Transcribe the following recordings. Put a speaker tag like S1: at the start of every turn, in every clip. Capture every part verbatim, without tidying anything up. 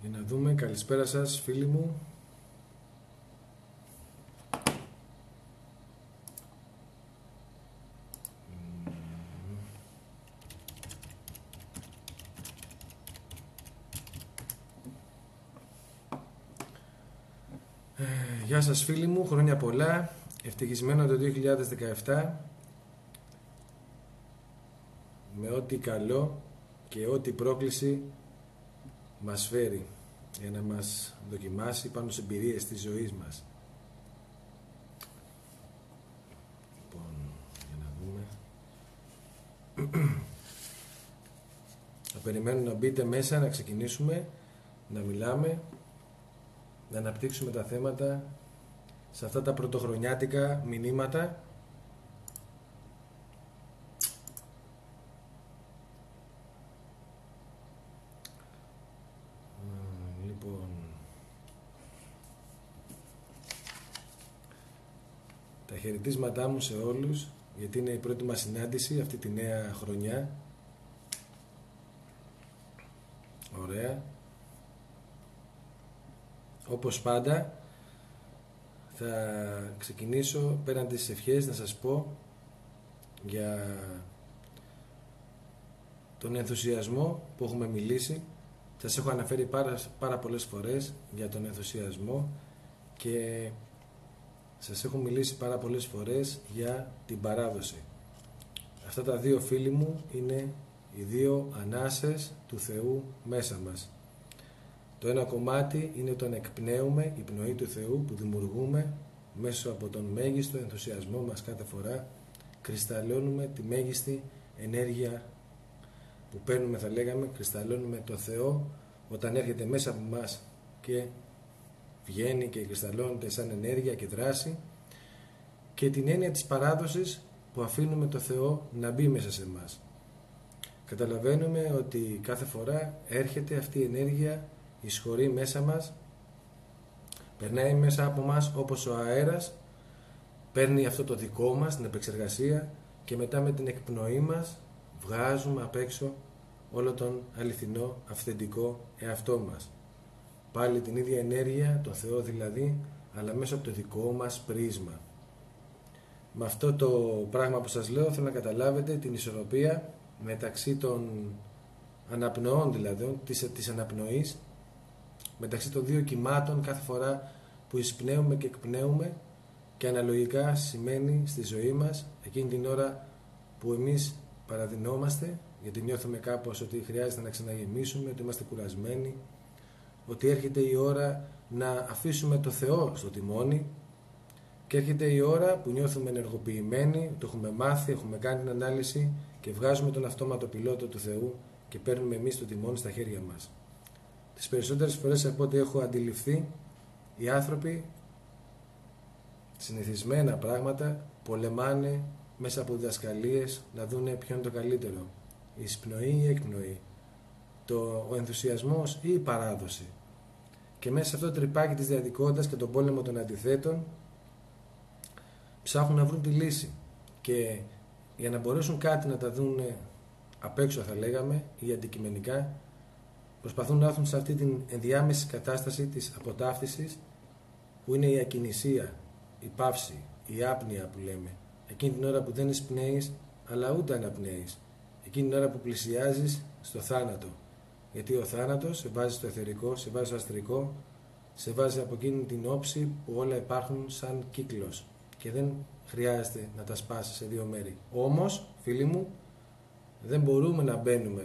S1: Για να δούμε, καλησπέρα σας φίλοι μου. Ε, γεια σας φίλοι μου, χρόνια πολλά, ευτυχισμένο το δύο χιλιάδες δεκαεπτά, με ό,τι καλό και ό,τι πρόκληση μας φέρει για να μας δοκιμάσει πάνω σε εμπειρίες της ζωής μας. Λοιπόν, για να δούμε. Θα περιμένω να μπείτε μέσα, να ξεκινήσουμε, να μιλάμε, να αναπτύξουμε τα θέματα σε αυτά τα πρωτοχρονιάτικα μηνύματα. Λοιπόν, τα χαιρετίσματά μου σε όλους, γιατί είναι η πρώτη μας συνάντηση αυτή τη νέα χρονιά. Ωραία. Όπως πάντα θα ξεκινήσω πέραν τις ευχές να σας πω για τον ενθουσιασμό που έχουμε μιλήσει. Σας έχω αναφέρει πάρα, πάρα πολλές φορές για τον ενθουσιασμό και σας έχω μιλήσει πάρα πολλές φορές για την παράδοση. Αυτά τα δύο φίλοι μου είναι οι δύο ανάσες του Θεού μέσα μας. Το ένα κομμάτι είναι το να εκπνέουμε η πνοή του Θεού που δημιουργούμε μέσω από τον μέγιστο ενθουσιασμό μας κάθε φορά. Κρυσταλλώνουμε τη μέγιστη ενέργεια που παίρνουμε, θα λέγαμε, κρυσταλλώνουμε το Θεό όταν έρχεται μέσα από μας και βγαίνει και κρυσταλλώνεται σαν ενέργεια και δράση, και την έννοια της παράδοσης που αφήνουμε το Θεό να μπει μέσα σε μας. Καταλαβαίνουμε ότι κάθε φορά έρχεται αυτή η ενέργεια, εισχωρεί μέσα μας, περνάει μέσα από μας όπως ο αέρας, παίρνει αυτό το δικό μας, την επεξεργασία, και μετά με την εκπνοή μας βγάζουμε απ' έξω όλο τον αληθινό, αυθεντικό εαυτό μας. Πάλι την ίδια ενέργεια, το Θεό δηλαδή, αλλά μέσα από το δικό μας πρίσμα. Με αυτό το πράγμα που σας λέω θέλω να καταλάβετε την ισορροπία μεταξύ των αναπνοών, δηλαδή της, της αναπνοής, μεταξύ των δύο κυμάτων κάθε φορά που εισπνέουμε και εκπνέουμε, και αναλογικά σημαίνει στη ζωή μας εκείνη την ώρα που εμείς παραδεινόμαστε, γιατί νιώθουμε κάπως ότι χρειάζεται να ξαναγεμίσουμε, ότι είμαστε κουρασμένοι, ότι έρχεται η ώρα να αφήσουμε το Θεό στο τιμόνι, και έρχεται η ώρα που νιώθουμε ενεργοποιημένοι, το έχουμε μάθει, έχουμε κάνει την ανάλυση και βγάζουμε τον αυτόματο πιλότο του Θεού και παίρνουμε εμείς το τιμόνι στα χέρια μας. Τις περισσότερες φορές από ό,τι έχω αντιληφθεί, οι άνθρωποι συνηθισμένα πράγματα πολεμάνε μέσα από διδασκαλίες να δούνε ποιο είναι το καλύτερο, η εισπνοή ή η εκπνοή, το, ο ενθουσιασμός ή η παράδοση. Και μέσα σε αυτό το τρυπάκι της διαδικότητας και τον πόλεμο των αντιθέτων ψάχνουν να βρουν τη λύση, και για να μπορέσουν κάτι να τα δουν απ' έξω, θα λέγαμε, ή αντικειμενικά, προσπαθούν να έρθουν σε αυτή την ενδιάμεση κατάσταση της αποτάφτισης, που είναι η ακινησία, η παύση, η άπνοια που λέμε. Εκείνη την ώρα που δεν εισπνέεις αλλά ούτε αναπνέεις, εκείνη την ώρα που πλησιάζεις στο θάνατο, γιατί ο θάνατος σε βάζει στο εθερικό, σε βάζει στο αστρικό, σε βάζει από εκείνη την όψη που όλα υπάρχουν σαν κύκλος και δεν χρειάζεται να τα σπάσεις σε δύο μέρη. Όμως, φίλοι μου, δεν μπορούμε να μπαίνουμε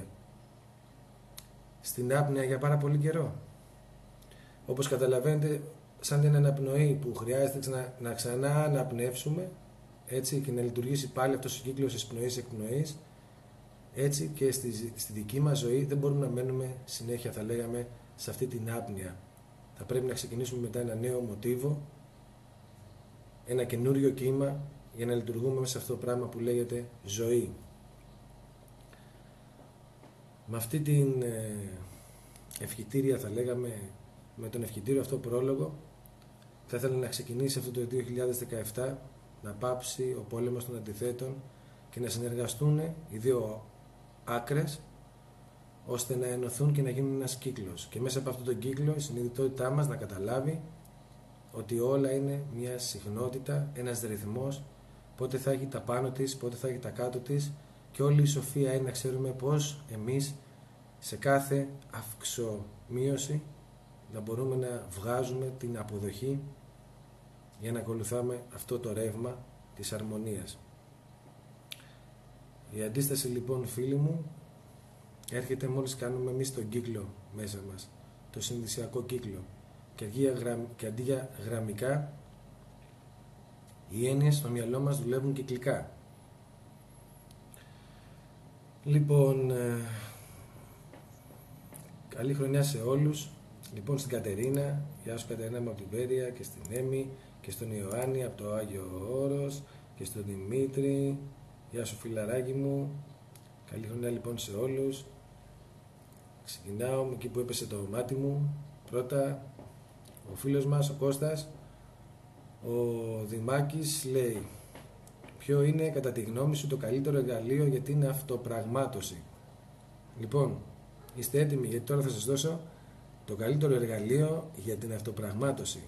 S1: στην άπνοια για πάρα πολύ καιρό. Όπως καταλαβαίνετε, σαν την αναπνοή που χρειάζεται ξανα, να ξανά αναπνεύσουμε, έτσι, και να λειτουργήσει πάλι αυτός ο κύκλος εισπνοής-εκπνοής, έτσι και στη, στη δική μας ζωή δεν μπορούμε να μένουμε συνέχεια, θα λέγαμε, σε αυτή την άπνοια. Θα πρέπει να ξεκινήσουμε μετά ένα νέο μοτίβο, ένα καινούριο κύμα, για να λειτουργούμε μέσα σε αυτό το πράγμα που λέγεται ζωή. Με αυτή την ε, ευχητήρια, θα λέγαμε, με τον ευχητήριο αυτό πρόλογο, θα ήθελα να ξεκινήσει αυτό το δύο χιλιάδες δεκαεπτά, να πάψει ο πόλεμος των αντιθέτων και να συνεργαστούν οι δύο άκρες, ώστε να ενωθούν και να γίνουν ένας κύκλος. Και μέσα από αυτόν τον κύκλο η συνειδητότητά μας να καταλάβει ότι όλα είναι μια συχνότητα, ένας ρυθμός, πότε θα έχει τα πάνω της, πότε θα έχει τα κάτω της, και όλη η σοφία είναι να ξέρουμε πώς εμείς σε κάθε αυξομείωση να μπορούμε να βγάζουμε την αποδοχή για να ακολουθάμε αυτό το ρεύμα της αρμονίας. Η αντίσταση λοιπόν, φίλοι μου, έρχεται μόλις κάνουμε εμείς τον κύκλο μέσα μας, το συνδυσιακό κύκλο, και αντί για, γραμ... και αντί για γραμμικά οι έννοιες στο μυαλό μας δουλεύουν κυκλικά. Λοιπόν, ε... καλή χρονιά σε όλους. Λοιπόν, στην Κατερίνα, γεια σου Κατερίνα μου από την Πέρια, και στην Έμη και στον Ιωάννη από το Άγιο Όρος και στον Δημήτρη, γεια σου φιλαράκι μου. Καλή χρονιά λοιπόν σε όλους. Ξεκινάω με εκεί που έπεσε το μάτι μου. Πρώτα, ο φίλος μας ο Κώστας, ο Δημάκης, λέει: ποιο είναι κατά τη γνώμη σου το καλύτερο εργαλείο για την αυτοπραγμάτωση? Λοιπόν, είστε έτοιμοι, γιατί τώρα θα σας δώσω το καλύτερο εργαλείο για την αυτοπραγμάτωση.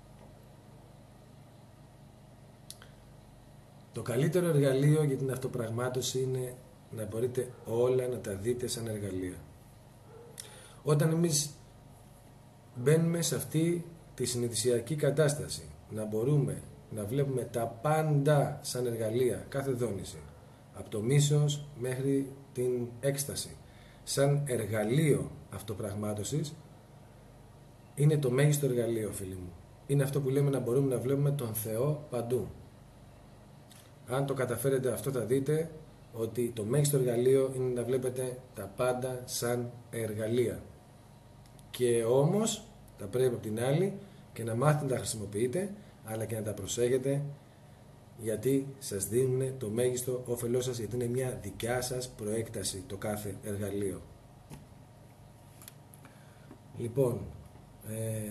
S1: Το καλύτερο εργαλείο για την αυτοπραγμάτωση είναι να μπορείτε όλα να τα δείτε σαν εργαλεία. Όταν εμείς μπαίνουμε σε αυτή τη συνειδησιακή κατάσταση, να μπορούμε να βλέπουμε τα πάντα σαν εργαλεία, κάθε δόνηση, από το μίσος μέχρι την έκσταση, σαν εργαλείο αυτοπραγμάτωσης, είναι το μέγιστο εργαλείο, φίλοι μου. Είναι αυτό που λέμε να μπορούμε να βλέπουμε τον Θεό παντού. Αν το καταφέρετε αυτό, θα δείτε ότι το μέγιστο εργαλείο είναι να βλέπετε τα πάντα σαν εργαλεία. Και όμως θα πρέπει από την άλλη και να μάθετε να τα χρησιμοποιείτε, αλλά και να τα προσέχετε, γιατί σας δίνουν το μέγιστο όφελό σας, γιατί είναι μια δικιά σας προέκταση το κάθε εργαλείο. Λοιπόν, ε,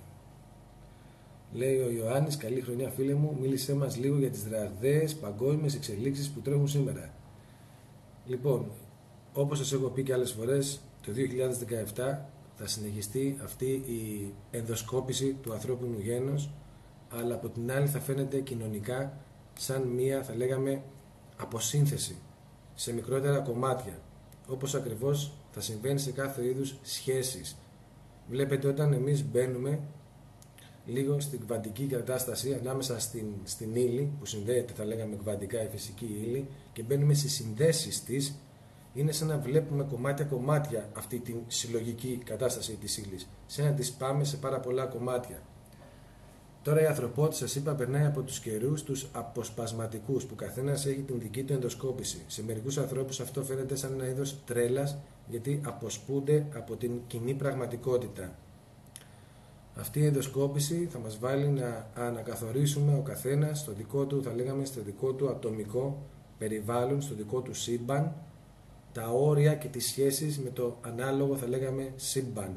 S1: λέει ο Ιωάννης, καλή χρονιά φίλε μου, μίλησέ μας λίγο για τις ραγδαίες παγκόσμιες εξελίξεις που τρέχουν σήμερα. Λοιπόν, όπως σας έχω πει και άλλες φορές, το δύο χιλιάδες δεκαεπτά θα συνεχιστεί αυτή η ενδοσκόπηση του ανθρώπινου γένους, αλλά από την άλλη θα φαίνεται κοινωνικά σαν μία, θα λέγαμε, αποσύνθεση σε μικρότερα κομμάτια, όπως ακριβώς θα συμβαίνει σε κάθε είδους σχέσεις. Βλέπετε, όταν εμείς μπαίνουμε λίγο στην κβαντική κατάσταση ανάμεσα στην, στην ύλη που συνδέεται, θα λέγαμε, κβαντικά η φυσική ύλη, και μπαίνουμε στις συνδέσεις της, είναι σαν να βλέπουμε κομμάτια-κομμάτια αυτή την συλλογική κατάσταση της ύλης, σαν να τις πάμε σε πάρα πολλά κομμάτια. Τώρα η ανθρωπότητα, σας είπα, περνάει από τους καιρούς τους αποσπασματικούς, που καθένας έχει την δική του ενδοσκόπηση. Σε μερικούς ανθρώπους αυτό φαίνεται σαν ένα είδος τρέλας, γιατί αποσπούνται από την κοινή πραγματικότητα. Αυτή η ενδοσκόπηση θα μας βάλει να ανακαθορίσουμε ο καθένας στο δικό του, θα λέγαμε, στο δικό του ατομικό περιβάλλον, στο δικό του σύμπαν, τα όρια και τις σχέσεις με το ανάλογο, θα λέγαμε, σύμπαν.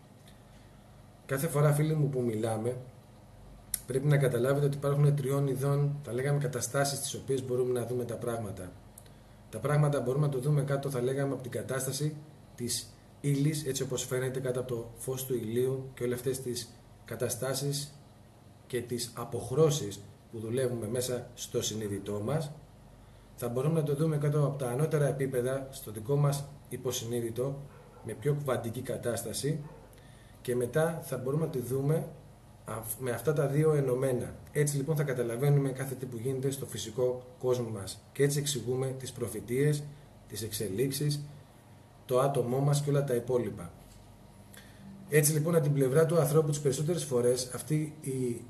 S1: Κάθε φορά, φίλοι μου, που μιλάμε, πρέπει να καταλάβετε ότι υπάρχουν τριών ειδών, θα λέγαμε, καταστάσεις τις οποίες μπορούμε να δούμε τα πράγματα. Τα πράγματα μπορούμε να το δούμε κάτω, θα λέγαμε, από την κατάσταση της ύλης, έτσι όπως φαίνεται κάτω από το φως του ηλίου, και όλες αυτές τις καταστάσεις και τις αποχρώσεις που δουλεύουμε μέσα στο συνείδητό μας. Θα μπορούμε να το δούμε κάτω από τα ανώτερα επίπεδα, στο δικό μας υποσυνείδητο, με πιο κβαντική κατάσταση, και μετά θα μπορούμε να τη δούμε με αυτά τα δύο ενωμένα. Έτσι λοιπόν θα καταλαβαίνουμε κάθε τι που γίνεται στο φυσικό κόσμο μας, και έτσι εξηγούμε τις προφητείες, τις εξελίξεις, το άτομό μας και όλα τα υπόλοιπα. Έτσι λοιπόν, από την πλευρά του ανθρώπου, τις περισσότερες φορές αυτή η,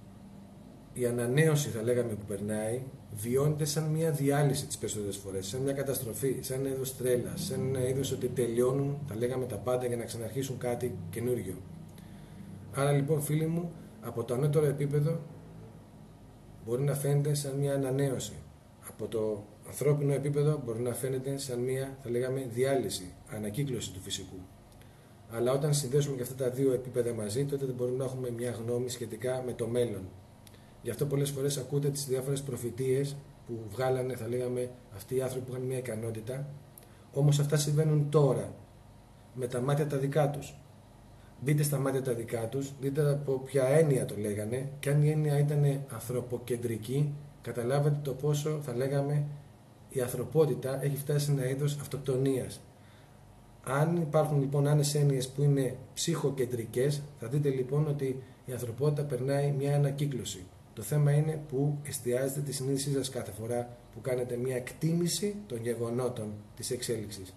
S1: η ανανέωση, θα λέγαμε, που περνάει, βιώνεται σαν μια διάλυση τις περισσότερες φορές, σαν μια καταστροφή, σαν ένα είδος τρέλας, σαν ένα είδος ότι τελειώνουν, θα λέγαμε, τα πάντα για να ξαναρχίσουν κάτι καινούριο. Άρα λοιπόν, φίλοι μου, από το ανώτερο επίπεδο μπορεί να φαίνεται σαν μια ανανέωση. Από το ανθρώπινο επίπεδο μπορεί να φαίνεται σαν μια, θα λέγαμε, διάλυση, ανακύκλωση του φυσικού. Αλλά όταν συνδέσουμε και αυτά τα δύο επίπεδα μαζί, τότε μπορούμε να έχουμε μια γνώμη σχετικά με το μέλλον. Γι' αυτό πολλές φορές ακούτε τις διάφορες προφητείες που βγάλανε, θα λέγαμε, αυτοί οι άνθρωποι που είχαν μια ικανότητα. Όμως αυτά συμβαίνουν τώρα. με τα μάτια τα δικά τους. Μπείτε στα μάτια τα δικά τους, δείτε από ποια έννοια το λέγανε, και αν η έννοια ήταν ανθρωποκεντρική, καταλάβετε το πόσο, θα λέγαμε, η ανθρωπότητα έχει φτάσει σε ένα είδος αυτοκτονίας. Αν υπάρχουν λοιπόν άλλες έννοιες που είναι ψυχοκεντρικές, θα δείτε λοιπόν ότι η ανθρωπότητα περνάει μια ανακύκλωση. Το θέμα είναι που εστιάζετε τη συνείδησή σας κάθε φορά που κάνετε μια εκτίμηση των γεγονότων της εξέλιξης.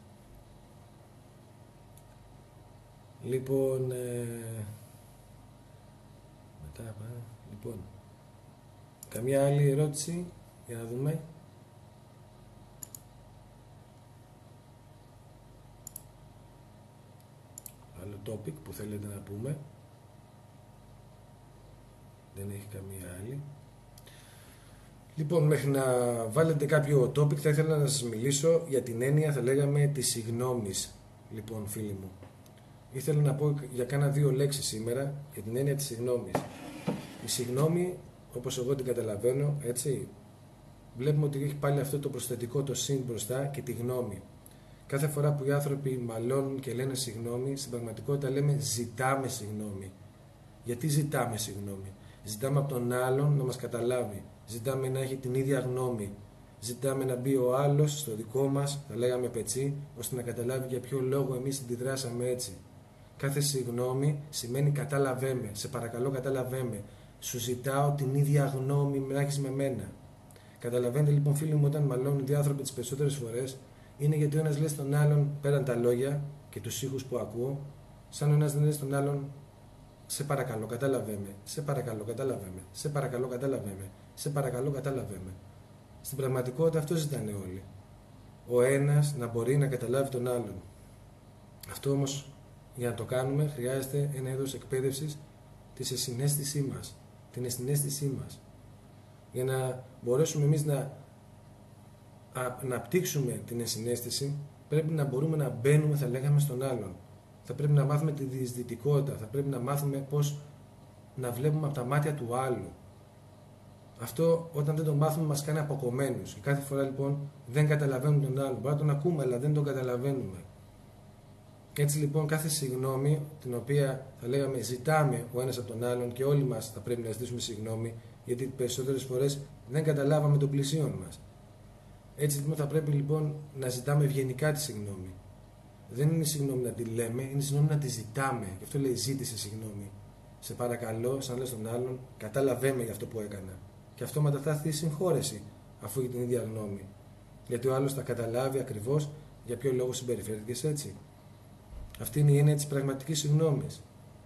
S1: Λοιπόν, ε... μετά, λοιπόν, καμιά άλλη ερώτηση για να δούμε. Άλλο topic που θέλετε να πούμε. Δεν έχει καμία άλλη. Λοιπόν, μέχρι να βάλετε κάποιο topic θα ήθελα να σας μιλήσω για την έννοια, θα λέγαμε, της συγγνώμης. Λοιπόν, φίλοι μου, ήθελα να πω για κάνα δύο λέξεις σήμερα για την έννοια της συγγνώμης. Η συγγνώμη, όπως εγώ την καταλαβαίνω, έτσι, βλέπουμε ότι έχει πάλι αυτό το προσθετικό, το συν μπροστά, και τη γνώμη. Κάθε φορά που οι άνθρωποι μαλώνουν και λένε συγγνώμη, στην πραγματικότητα λέμε ζητάμε συγγνώμη. Γιατί ζητάμε συγγνώμη? Ζητάμε από τον άλλον να μας καταλάβει. Ζητάμε να έχει την ίδια γνώμη. Ζητάμε να μπει ο άλλος στο δικό μας, θα λέγαμε πετσί, ώστε να καταλάβει για ποιο λόγο εμείς αντιδράσαμε έτσι. Κάθε συγγνώμη σημαίνει καταλαβαίνε, σε παρακαλώ καταλαβαίνε. Σου ζητάω την ίδια γνώμη να έχεις με μένα. Καταλαβαίνετε λοιπόν, φίλοι μου, όταν μαλώνουν οι δύο άνθρωποι τις περισσότερες φορές, είναι γιατί ο ένας λέει στον άλλον, πέραν τα λόγια και τους ήχους που ακούω, σαν ο ένας δεν λέει στον άλλον, σε παρακαλώ καταλαβαίνε, σε παρακαλώ καταλαβαίνε, σε παρακαλώ καταλαβαίνε, σε παρακαλώ καταλαβαίνε. Στην πραγματικότητα αυτό ζητάνε όλοι. Ο ένας να μπορεί να καταλάβει τον άλλον. Αυτό όμως, για να το κάνουμε, χρειάζεται ένα είδος εκπαίδευσης της συναίσθησή μας, την συναίσθησή μας. Για να μπορέσουμε εμείς να αναπτύξουμε την ενσυναίσθηση, πρέπει να μπορούμε να μπαίνουμε, θα λέγαμε, στον άλλον. Θα πρέπει να μάθουμε τη διαισθητικότητα, θα πρέπει να μάθουμε πώς να βλέπουμε από τα μάτια του άλλου. Αυτό, όταν δεν το μάθουμε, μας κάνει αποκομμένους. Και κάθε φορά λοιπόν δεν καταλαβαίνουμε τον άλλον. Μπορεί να τον ακούμε, αλλά δεν τον καταλαβαίνουμε. Έτσι λοιπόν, κάθε συγγνώμη, την οποία θα λέγαμε ζητάμε ο ένας από τον άλλον, και όλοι μας θα πρέπει να ζητήσουμε συγγνώμη, γιατί περισσότερες φορές δεν καταλάβαμε τον πλησίον μας. Έτσι λοιπόν θα πρέπει λοιπόν να ζητάμε ευγενικά τη συγγνώμη. Δεν είναι συγγνώμη να τη λέμε, είναι συγγνώμη να τη ζητάμε. Γι' αυτό λέει ζήτησε συγγνώμη. Σε παρακαλώ, σαν λες τον άλλον, κατάλαβέ με για αυτό που έκανα. Και αυτόματα θα έρθει η συγχώρεση, αφού έχει την ίδια γνώμη. Γιατί ο άλλος θα καταλάβει ακριβώς για ποιο λόγο συμπεριφέρθηκες έτσι. Αυτή είναι η έννοια της πραγματικής συγγνώμης.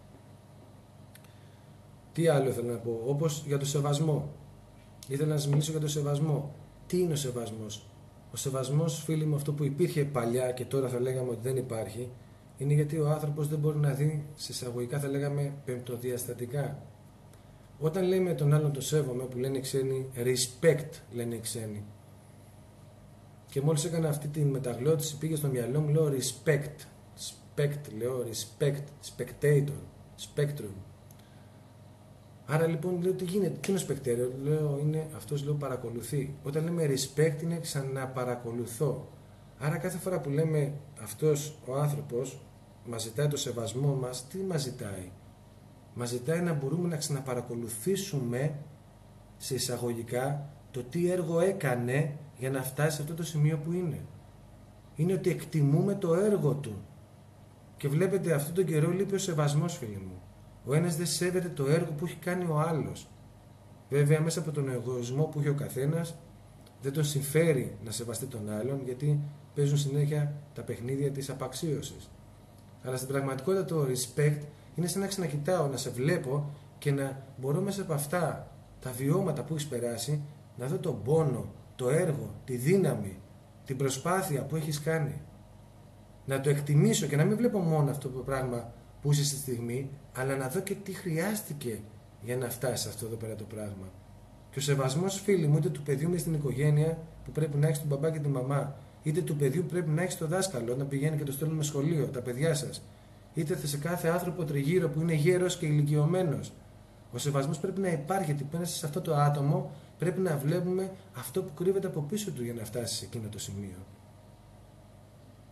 S1: Τι άλλο ήθελα να πω, όπως για το σεβασμό. Ήθελα να σας μιλήσω για το σεβασμό. Τι είναι ο σεβασμός? Ο σεβασμός, φίλοι μου, αυτό που υπήρχε παλιά και τώρα θα λέγαμε ότι δεν υπάρχει, είναι γιατί ο άνθρωπος δεν μπορεί να δει, σε εισαγωγικά θα λέγαμε πεμπτοδιαστατικά. Όταν λέμε τον άλλον το σέβομαι, που λένε οι ξένοι, respect λένε οι ξένοι. Και μόλις έκανα αυτή τη μεταγλώτηση, πήγε στο μυαλό μου, λέω respect. Spect, λέω respect, spectator, spectrum. Άρα λοιπόν λέω τι γίνεται, τι είναι spectator, λέω είναι αυτός, λέω παρακολουθεί. Όταν λέμε respect είναι ξαναπαρακολουθώ. Άρα κάθε φορά που λέμε αυτός ο άνθρωπος μας ζητάει το σεβασμό μας, τι μας ζητάει? Μας ζητάει να μπορούμε να ξαναπαρακολουθήσουμε σε εισαγωγικά το τι έργο έκανε για να φτάσει σε αυτό το σημείο που είναι. Είναι ότι εκτιμούμε το έργο του. Και βλέπετε αυτόν τον καιρό λείπει ο σεβασμός, φίλοι μου. Ο ένας δεν σέβεται το έργο που έχει κάνει ο άλλος. Βέβαια μέσα από τον εγωισμό που έχει ο καθένας δεν τον συμφέρει να σεβαστεί τον άλλον, γιατί παίζουν συνέχεια τα παιχνίδια της απαξίωσης. Αλλά στην πραγματικότητα το respect είναι σαν να ξανακοιτάω, να σε βλέπω και να μπορώ μέσα από αυτά τα βιώματα που έχεις περάσει να δω τον πόνο, το έργο, τη δύναμη, την προσπάθεια που έχεις κάνει. Να το εκτιμήσω και να μην βλέπω μόνο αυτό το πράγμα που είσαι στη στιγμή, αλλά να δω και τι χρειάστηκε για να φτάσει σε αυτό εδώ πέρα το πράγμα. Και ο σεβασμός, φίλοι μου, είτε του παιδιού μες στην οικογένεια που πρέπει να έχει τον μπαμπά και τη μαμά, είτε του παιδιού που πρέπει να έχει το δάσκαλο όταν πηγαίνει και το στέλνουμε σχολείο, τα παιδιά σας, είτε σε κάθε άνθρωπο τριγύρω που είναι γέρος και ηλικιωμένος. Ο σεβασμός πρέπει να υπάρχει, γιατί πέρασε σε αυτό το άτομο πρέπει να βλέπουμε αυτό που κρύβεται από πίσω του για να φτάσει σε εκείνο το σημείο.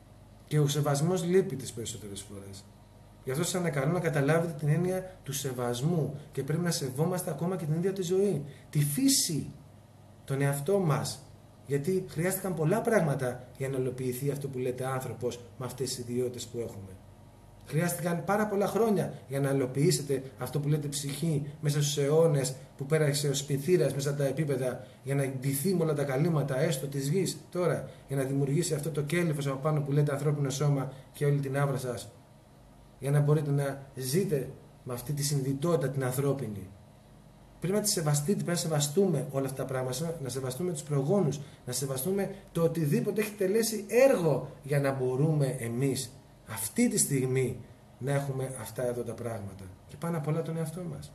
S1: Και ο σεβασμός λείπει τις περισσότερες φορές. Γι' αυτό σας ανακαλώ να καταλάβετε την έννοια του σεβασμού και πρέπει να σεβόμαστε ακόμα και την ίδια τη ζωή. Τη φύση, τον εαυτό μας. Γιατί χρειάστηκαν πολλά πράγματα για να υλοποιηθεί αυτό που λέτε άνθρωπος με αυτές τις ιδιότητες που έχουμε. Χρειάστηκαν πάρα πολλά χρόνια για να υλοποιήσετε αυτό που λέτε ψυχή μέσα στους αιώνες που πέρασε ο σπιθήρας μέσα τα επίπεδα για να ντυθεί με όλα τα καλύματα έστω της γης τώρα για να δημιουργήσει αυτό το κέλυφος από πάνω που λέτε ανθρώπινο σώμα και όλη την άβρα σας για να μπορείτε να ζείτε με αυτή τη συνειδητότητα την ανθρώπινη. Πρέπει να τη σεβαστείτε, πρέπει να σεβαστούμε όλα αυτά τα πράγματα, να σεβαστούμε τους προγόνους, να σεβαστούμε το οτιδήποτε έχει τελέσει έργο για να μπορούμε εμείς αυτή τη στιγμή να έχουμε αυτά εδώ τα πράγματα. Και πάνω απ' όλα τον εαυτό μας.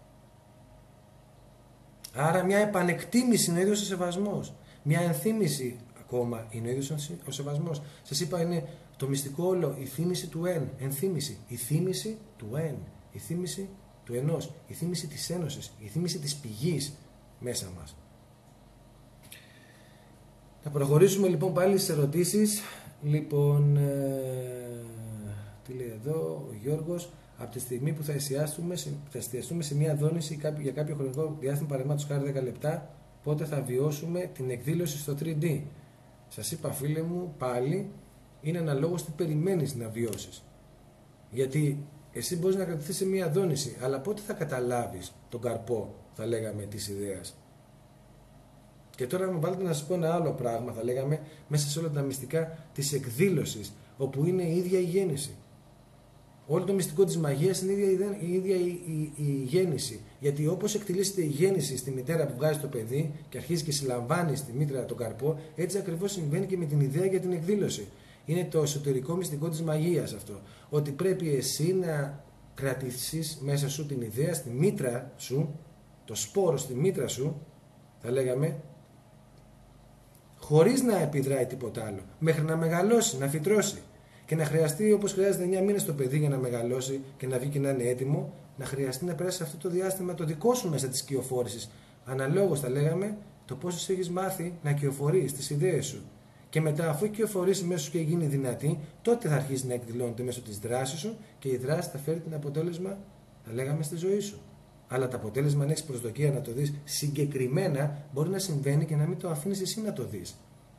S1: Άρα μια επανεκτίμηση είναι ο ίδιος ο σεβασμός. Μια ενθύμηση ακόμα είναι ο ίδιος ο σεβασμός. Σας είπα είναι το μυστικό όλο, η θύμηση του εν, ενθύμηση. Η θύμηση του εν, η θύμηση του ενός, η θύμηση της ένωσης, η θύμηση της πηγής μέσα μας. Θα προχωρήσουμε λοιπόν πάλι στις ερωτήσεις. Λοιπόν, ε, τι λέει εδώ ο Γιώργος, από τη στιγμή που θα εστιαστούμε, θα εστιαστούμε σε μια δόνηση για κάποιο χρονικό διάστημα, παραδείγματος χάρη δέκα λεπτά, πότε θα βιώσουμε την εκδήλωση στο θρι ντι. Σας είπα φίλε μου πάλι, είναι αναλόγως τι περιμένεις να βιώσεις. Γιατί εσύ μπορείς να κρατηθείς σε μια δόνηση, αλλά πότε θα καταλάβεις τον καρπό, θα λέγαμε, της ιδέας. Και τώρα μου βάλετε να σας πω ένα άλλο πράγμα, θα λέγαμε, μέσα σε όλα τα μυστικά της εκδήλωσης, όπου είναι η ίδια η γέννηση. Όλο το μυστικό της μαγείας είναι η ίδια η, ίδια η, η, η γέννηση. Γιατί όπως εκτελήσεται η γέννηση στη μητέρα που βγάζει το παιδί και αρχίζει και συλλαμβάνει στη μήτρα τον καρπό, έτσι ακριβώς συμβαίνει και με την ιδέα για την εκδήλωση. Είναι το εσωτερικό μυστικό της μαγείας αυτό. Ότι πρέπει εσύ να κρατήσεις μέσα σου την ιδέα στη μήτρα σου, το σπόρο στη μήτρα σου, θα λέγαμε, χωρίς να επιδράει τίποτα άλλο, μέχρι να μεγαλώσει, να φυτρώσει. Και να χρειαστεί, όπως χρειάζεται εννιά μήνες το παιδί για να μεγαλώσει και να βγει και να είναι έτοιμο, να χρειαστεί να περάσει αυτό το διάστημα το δικό σου μέσα της κυοφόρησης. Αναλόγως, θα λέγαμε, το πόσο έχεις μάθει να κυοφορείς τις ιδέες σου. Και μετά, αφού η κυοφορήσει μέσα σου και γίνει δυνατή, τότε θα αρχίσει να εκδηλώνεται μέσω της δράσης σου και η δράση θα φέρει την αποτέλεσμα, θα λέγαμε, στη ζωή σου. Αλλά το αποτέλεσμα, αν έχεις προσδοκία να το δεις συγκεκριμένα, μπορεί να συμβαίνει και να μην το αφήνεις εσύ να το δεις.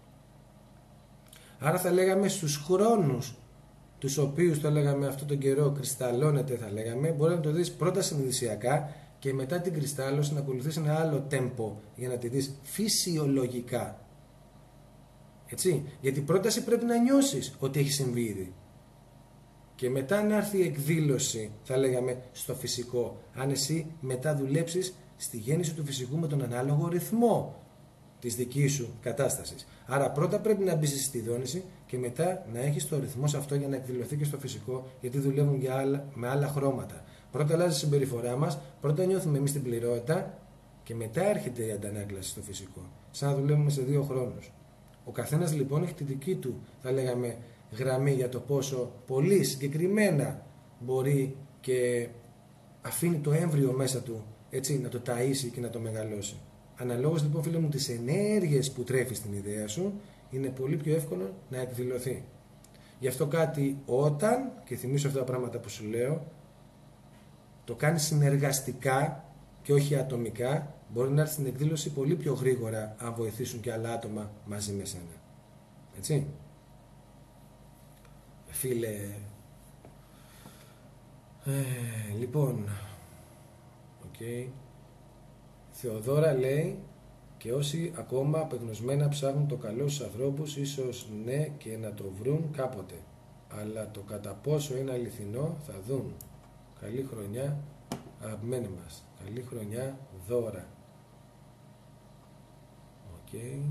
S1: Άρα θα λέγαμε στους χρόνους τους οποίους, θα λέγαμε, αυτόν τον καιρό κρυσταλλώνεται, θα λέγαμε, μπορεί να το δεις πρώτα συνειδησιακά και μετά την κρυστάλλωση να ακολουθείς ένα άλλο τέμπο για να τη δεις φυσιολογικά. Έτσι, γιατί πρώτα εσύ πρέπει να νιώσεις ότι έχει συμβεί ήδη. Και μετά να έρθει η εκδήλωση, θα λέγαμε, στο φυσικό, αν εσύ μετά δουλέψεις στη γέννηση του φυσικού με τον ανάλογο ρυθμό της δικής σου κατάστασης. Άρα πρώτα πρέπει να μπεις στη δόνηση και μετά να έχεις το ρυθμό σε αυτό για να εκδηλωθεί και στο φυσικό, γιατί δουλεύουν για άλλα, με άλλα χρώματα. Πρώτα αλλάζει η συμπεριφορά μας, πρώτα νιώθουμε εμείς την πληρότητα και μετά έρχεται η αντανάκλαση στο φυσικό. Σαν να δουλεύουμε σε δύο χρόνους. Ο καθένας λοιπόν έχει τη δική του, θα λέγαμε, γραμμή για το πόσο πολύ συγκεκριμένα μπορεί και αφήνει το έμβριο μέσα του, έτσι, να το ταΐσει και να το μεγαλώσει. Αναλόγως λοιπόν, φίλε μου, τις ενέργειες που τρέφει στην ιδέα σου, είναι πολύ πιο εύκολο να εκδηλωθεί. Γι' αυτό κάτι όταν, και θυμίσω αυτά τα πράγματα που σου λέω, το κάνεις συνεργαστικά και όχι ατομικά, μπορεί να έρθει στην εκδήλωση πολύ πιο γρήγορα αν βοηθήσουν και άλλα άτομα μαζί με σένα. Έτσι. Φίλε, ε, λοιπόν, οκ. Okay. Θεοδόρα λέει, και όσοι ακόμα απεγνωσμένα ψάχνουν το καλό στους ανθρώπους, ίσως ναι και να το βρουν κάποτε. Αλλά το κατά πόσο είναι αληθινό θα δουν. Καλή χρονιά, αγαπημένοι μας. Καλή χρονιά, Δώρα. Οκ. Okay.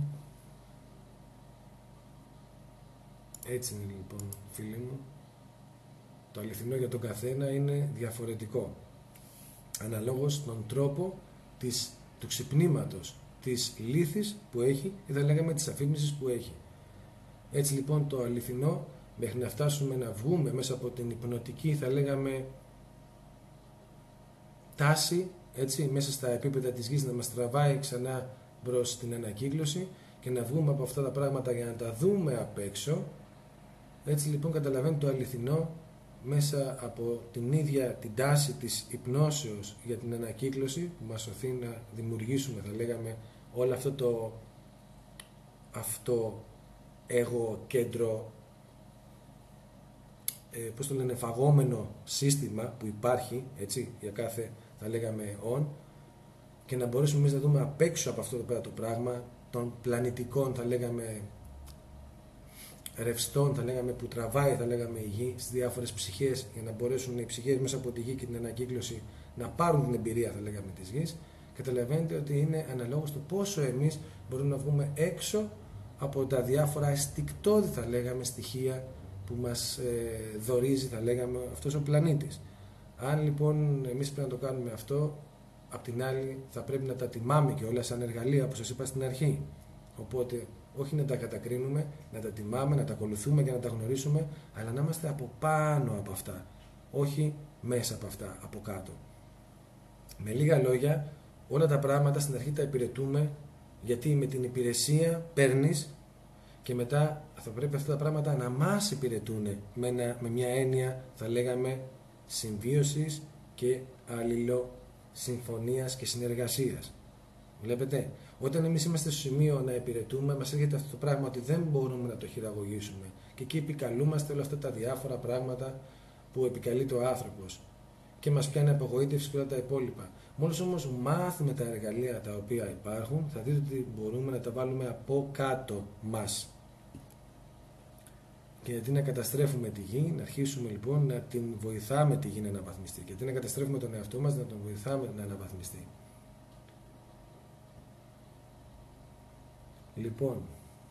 S1: Έτσι είναι λοιπόν, φίλοι μου. Το αληθινό για τον καθένα είναι διαφορετικό. Αναλόγως τον τρόπο της, του ξυπνήματος, της λύθης που έχει ή θα λέγαμε της αφήμνησης που έχει. Έτσι λοιπόν το αληθινό, μέχρι να φτάσουμε να βγούμε μέσα από την υπνοτική, θα λέγαμε, τάση, έτσι, μέσα στα επίπεδα της γης, να μας τραβάει ξανά προς την ανακύκλωση και να βγούμε από αυτά τα πράγματα για να τα δούμε απ' έξω, Έτσι λοιπόν καταλαβαίνει το αληθινό μέσα από την ίδια την τάση της υπνώσεως για την ανακύκλωση που μας σωθεί να δημιουργήσουμε, θα λέγαμε, όλο αυτό το αυτό εγώ κέντρο, ε, πώς το λένε, φαγόμενο σύστημα που υπάρχει, έτσι, για κάθε, θα λέγαμε, on, και να μπορέσουμε εμείς να δούμε απ' έξω από αυτό το πέρα το πράγμα των πλανητικών, θα λέγαμε, ρευστών, θα λέγαμε, που τραβάει, θα λέγαμε, η γη στις διάφορες ψυχές, για να μπορέσουν οι ψυχές μέσα από τη γη και την ανακύκλωση να πάρουν την εμπειρία, θα λέγαμε, της γης. Καταλαβαίνετε ότι είναι αναλόγως το πόσο εμείς μπορούμε να βγούμε έξω από τα διάφορα αισθηκτώδη, θα λέγαμε, στοιχεία που μας ε, δωρίζει, θα λέγαμε, αυτός ο πλανήτης. Αν λοιπόν εμείς πρέπει να το κάνουμε αυτό, απ' την άλλη θα πρέπει να τα τιμάμε και όλα σαν εργαλεία, όπως σας είπα στην αρχή. Οπότε όχι να τα κατακρίνουμε, να τα τιμάμε, να τα ακολουθούμε και να τα γνωρίσουμε, αλλά να είμαστε από πάνω από αυτά, όχι μέσα από αυτά, από κάτω. Με λίγα λόγια, όλα τα πράγματα στην αρχή τα υπηρετούμε, γιατί με την υπηρεσία παίρνεις και μετά θα πρέπει αυτά τα πράγματα να μας υπηρετούν με, ένα, με μια έννοια, θα λέγαμε, συμβίωσης και αλληλοσυμφωνίας και συνεργασίας. Βλέπετε, όταν εμείς είμαστε στο σημείο να υπηρετούμε, μας έρχεται αυτό το πράγμα ότι δεν μπορούμε να το χειραγωγήσουμε. Και εκεί επικαλούμαστε όλα αυτά τα διάφορα πράγματα που επικαλείται ο άνθρωπος. Και μας πιάνει απογοήτευση και όλα τα υπόλοιπα. Μόλις όμως μάθουμε τα εργαλεία τα οποία υπάρχουν, θα δείτε ότι μπορούμε να τα βάλουμε από κάτω μας. Και γιατί να καταστρέφουμε τη γη, να αρχίσουμε λοιπόν να την βοηθάμε τη γη να αναβαθμιστεί. Και γιατί να καταστρέφουμε τον εαυτό μας, να τον βοηθάμε να αναβαθμιστεί. Λοιπόν,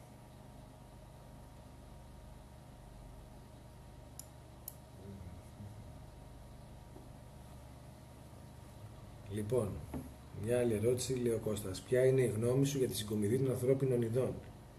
S1: λοιπόν, μια άλλη ερώτηση, λέει ο Κώστας. Ποια είναι η γνώμη σου για τη συγκομιδή των ανθρώπινων ειδών?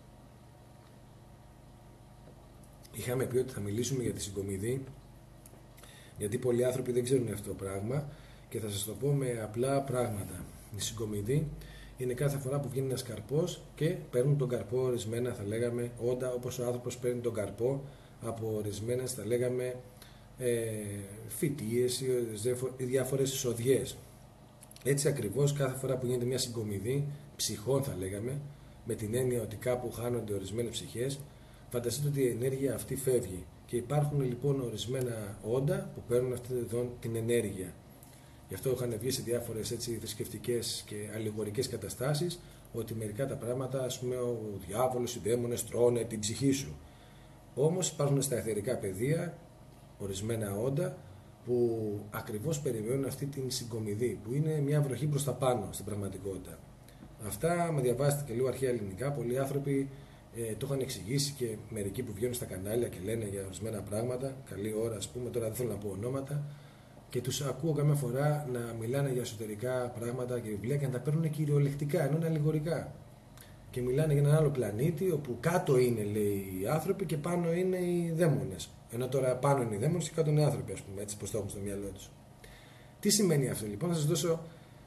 S1: Είχαμε πει ότι θα μιλήσουμε για τη συγκομιδή, γιατί πολλοί άνθρωποι δεν ξέρουν αυτό το πράγμα και θα σας το πω με απλά πράγματα. Η συγκομιδή είναι κάθε φορά που βγαίνει ένας καρπός και παίρνουν τον καρπό ορισμένα, θα λέγαμε, όντα, όπως ο άνθρωπος παίρνει τον καρπό από ορισμένες, θα λέγαμε, ε, φυτίες ή διάφορες εισοδιές. Έτσι ακριβώς κάθε φορά που γίνεται μια συγκομιδή ψυχών, θα λέγαμε, με την έννοια ότι κάπου χάνονται ορισμένες ψυχές, φανταστείτε ότι η ενέργεια αυτή φεύγει. Και υπάρχουν λοιπόν ορισμένα όντα που παίρνουν αυτή την ενέργεια. Γι' αυτό είχαν βγει σε διάφορες θρησκευτικές και αλληγορικές καταστάσεις ότι μερικά τα πράγματα, ας πούμε, ο διάβολος, οι δαίμονες τρώνε την ψυχή σου. Όμως υπάρχουν στα αιθερικά πεδία ορισμένα όντα που ακριβώς περιμένουν αυτή την συγκομιδή, που είναι μια βροχή προς τα πάνω στην πραγματικότητα. Αυτά, με διαβάσετε και λίγο αρχαία ελληνικά, πολλοί άνθρωποι ε, το είχαν εξηγήσει και μερικοί που βγαίνουν στα κανάλια και λένε για ορισμένα πράγματα, καλή ώρα, ας πούμε, τώρα δεν θέλω να πω ονόματα, και τους ακούω καμιά φορά να μιλάνε για εσωτερικά πράγματα και βιβλία και να τα παίρνουν κυριολεκτικά, ενώ είναι αλληγορικά. Και μιλάνε για έναν άλλο πλανήτη, όπου κάτω είναι, λέει, οι άνθρωποι και πάνω είναι οι δαίμονες. Ενώ τώρα πάνω είναι οι δαίμονες και κάτω είναι οι άνθρωποι, ας πούμε, έτσι πως το έχουν στο μυαλό τους. Τι σημαίνει αυτό λοιπόν? Θα σας δώσω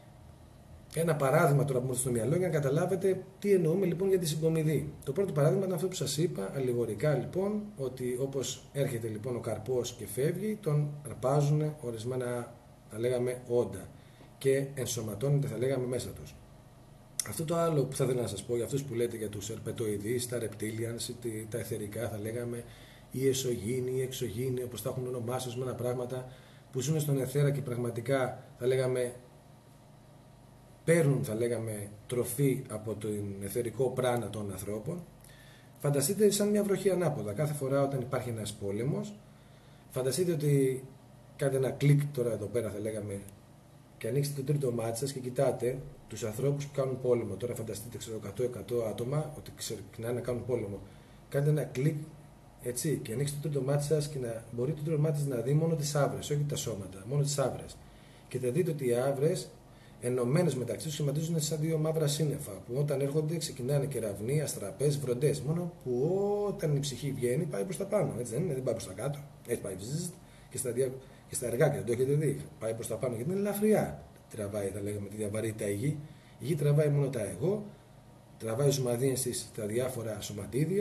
S1: ένα παράδειγμα τώρα που μου έρθει στο μυαλό για να καταλάβετε τι εννοούμε λοιπόν για τη συγκομιδή. Το πρώτο παράδειγμα είναι αυτό που σας είπα, αλληγορικά λοιπόν, ότι όπως έρχεται λοιπόν ο καρπός και φεύγει, τον αρπάζουν ορισμένα, θα λέγαμε, όντα και ενσωματώνεται, θα λέγαμε, μέσα τους. Αυτό το άλλο που θα ήθελα να σας πω για αυτούς που λέτε για τους ερπετοειδείς, τα reptilians, τα αιθερικά, θα λέγαμε, οι εσωγήινοι, οι εξωγήινοι, όπως τα έχουν ονομάσει, ορισμένα πράγματα που ζουν στον αιθέρα και πραγματικά, θα λέγαμε, παίρνουν, θα λέγαμε, τροφή από τον αιθερικό πράνα των ανθρώπων. Φανταστείτε σαν μια βροχή ανάποδα. Κάθε φορά όταν υπάρχει ένας πόλεμος, φανταστείτε ότι κάνετε ένα κλικ τώρα εδώ πέρα, θα λέγαμε, και ανοίξετε το τρίτο μάτι σας και κοιτάτε τους ανθρώπους που κάνουν πόλεμο. Τώρα φανταστείτε, ξέρω, εκατό εκατό άτομα ότι ξεκινάνε να κάνουν πόλεμο. Κάντε ένα κλικ, έτσι, και ανοίξτε το τρίτο μάτι σας και να μπορεί το τρίτο μάτι σας να δει μόνο τις άβρες, όχι τα σώματα, μόνο τις άβρες. Και θα δείτε ότι οι άβρες, ενωμένες μεταξύ τους, σχηματίζουν σαν δύο μαύρα σύννεφα που όταν έρχονται ξεκινάνε κεραυνοί, αστραπές, βροντές. Μόνο που όταν η ψυχή βγαίνει πάει προς τα πάνω. Έτσι δεν είναι, δεν πάει προς τα κάτω. Έτσι πάει και στα, δια... και στα εργάκια, δεν το έχετε δει. Πάει προς τα πάνω γιατί είναι ελαφριά. Τραβάει, θα λέγαμε, τη διαβαρύτητα η γη. Η γη τραβάει μόνο τα εγώ, τραβάει ζωμαδίενσεις στα διάφορα σωματίδια,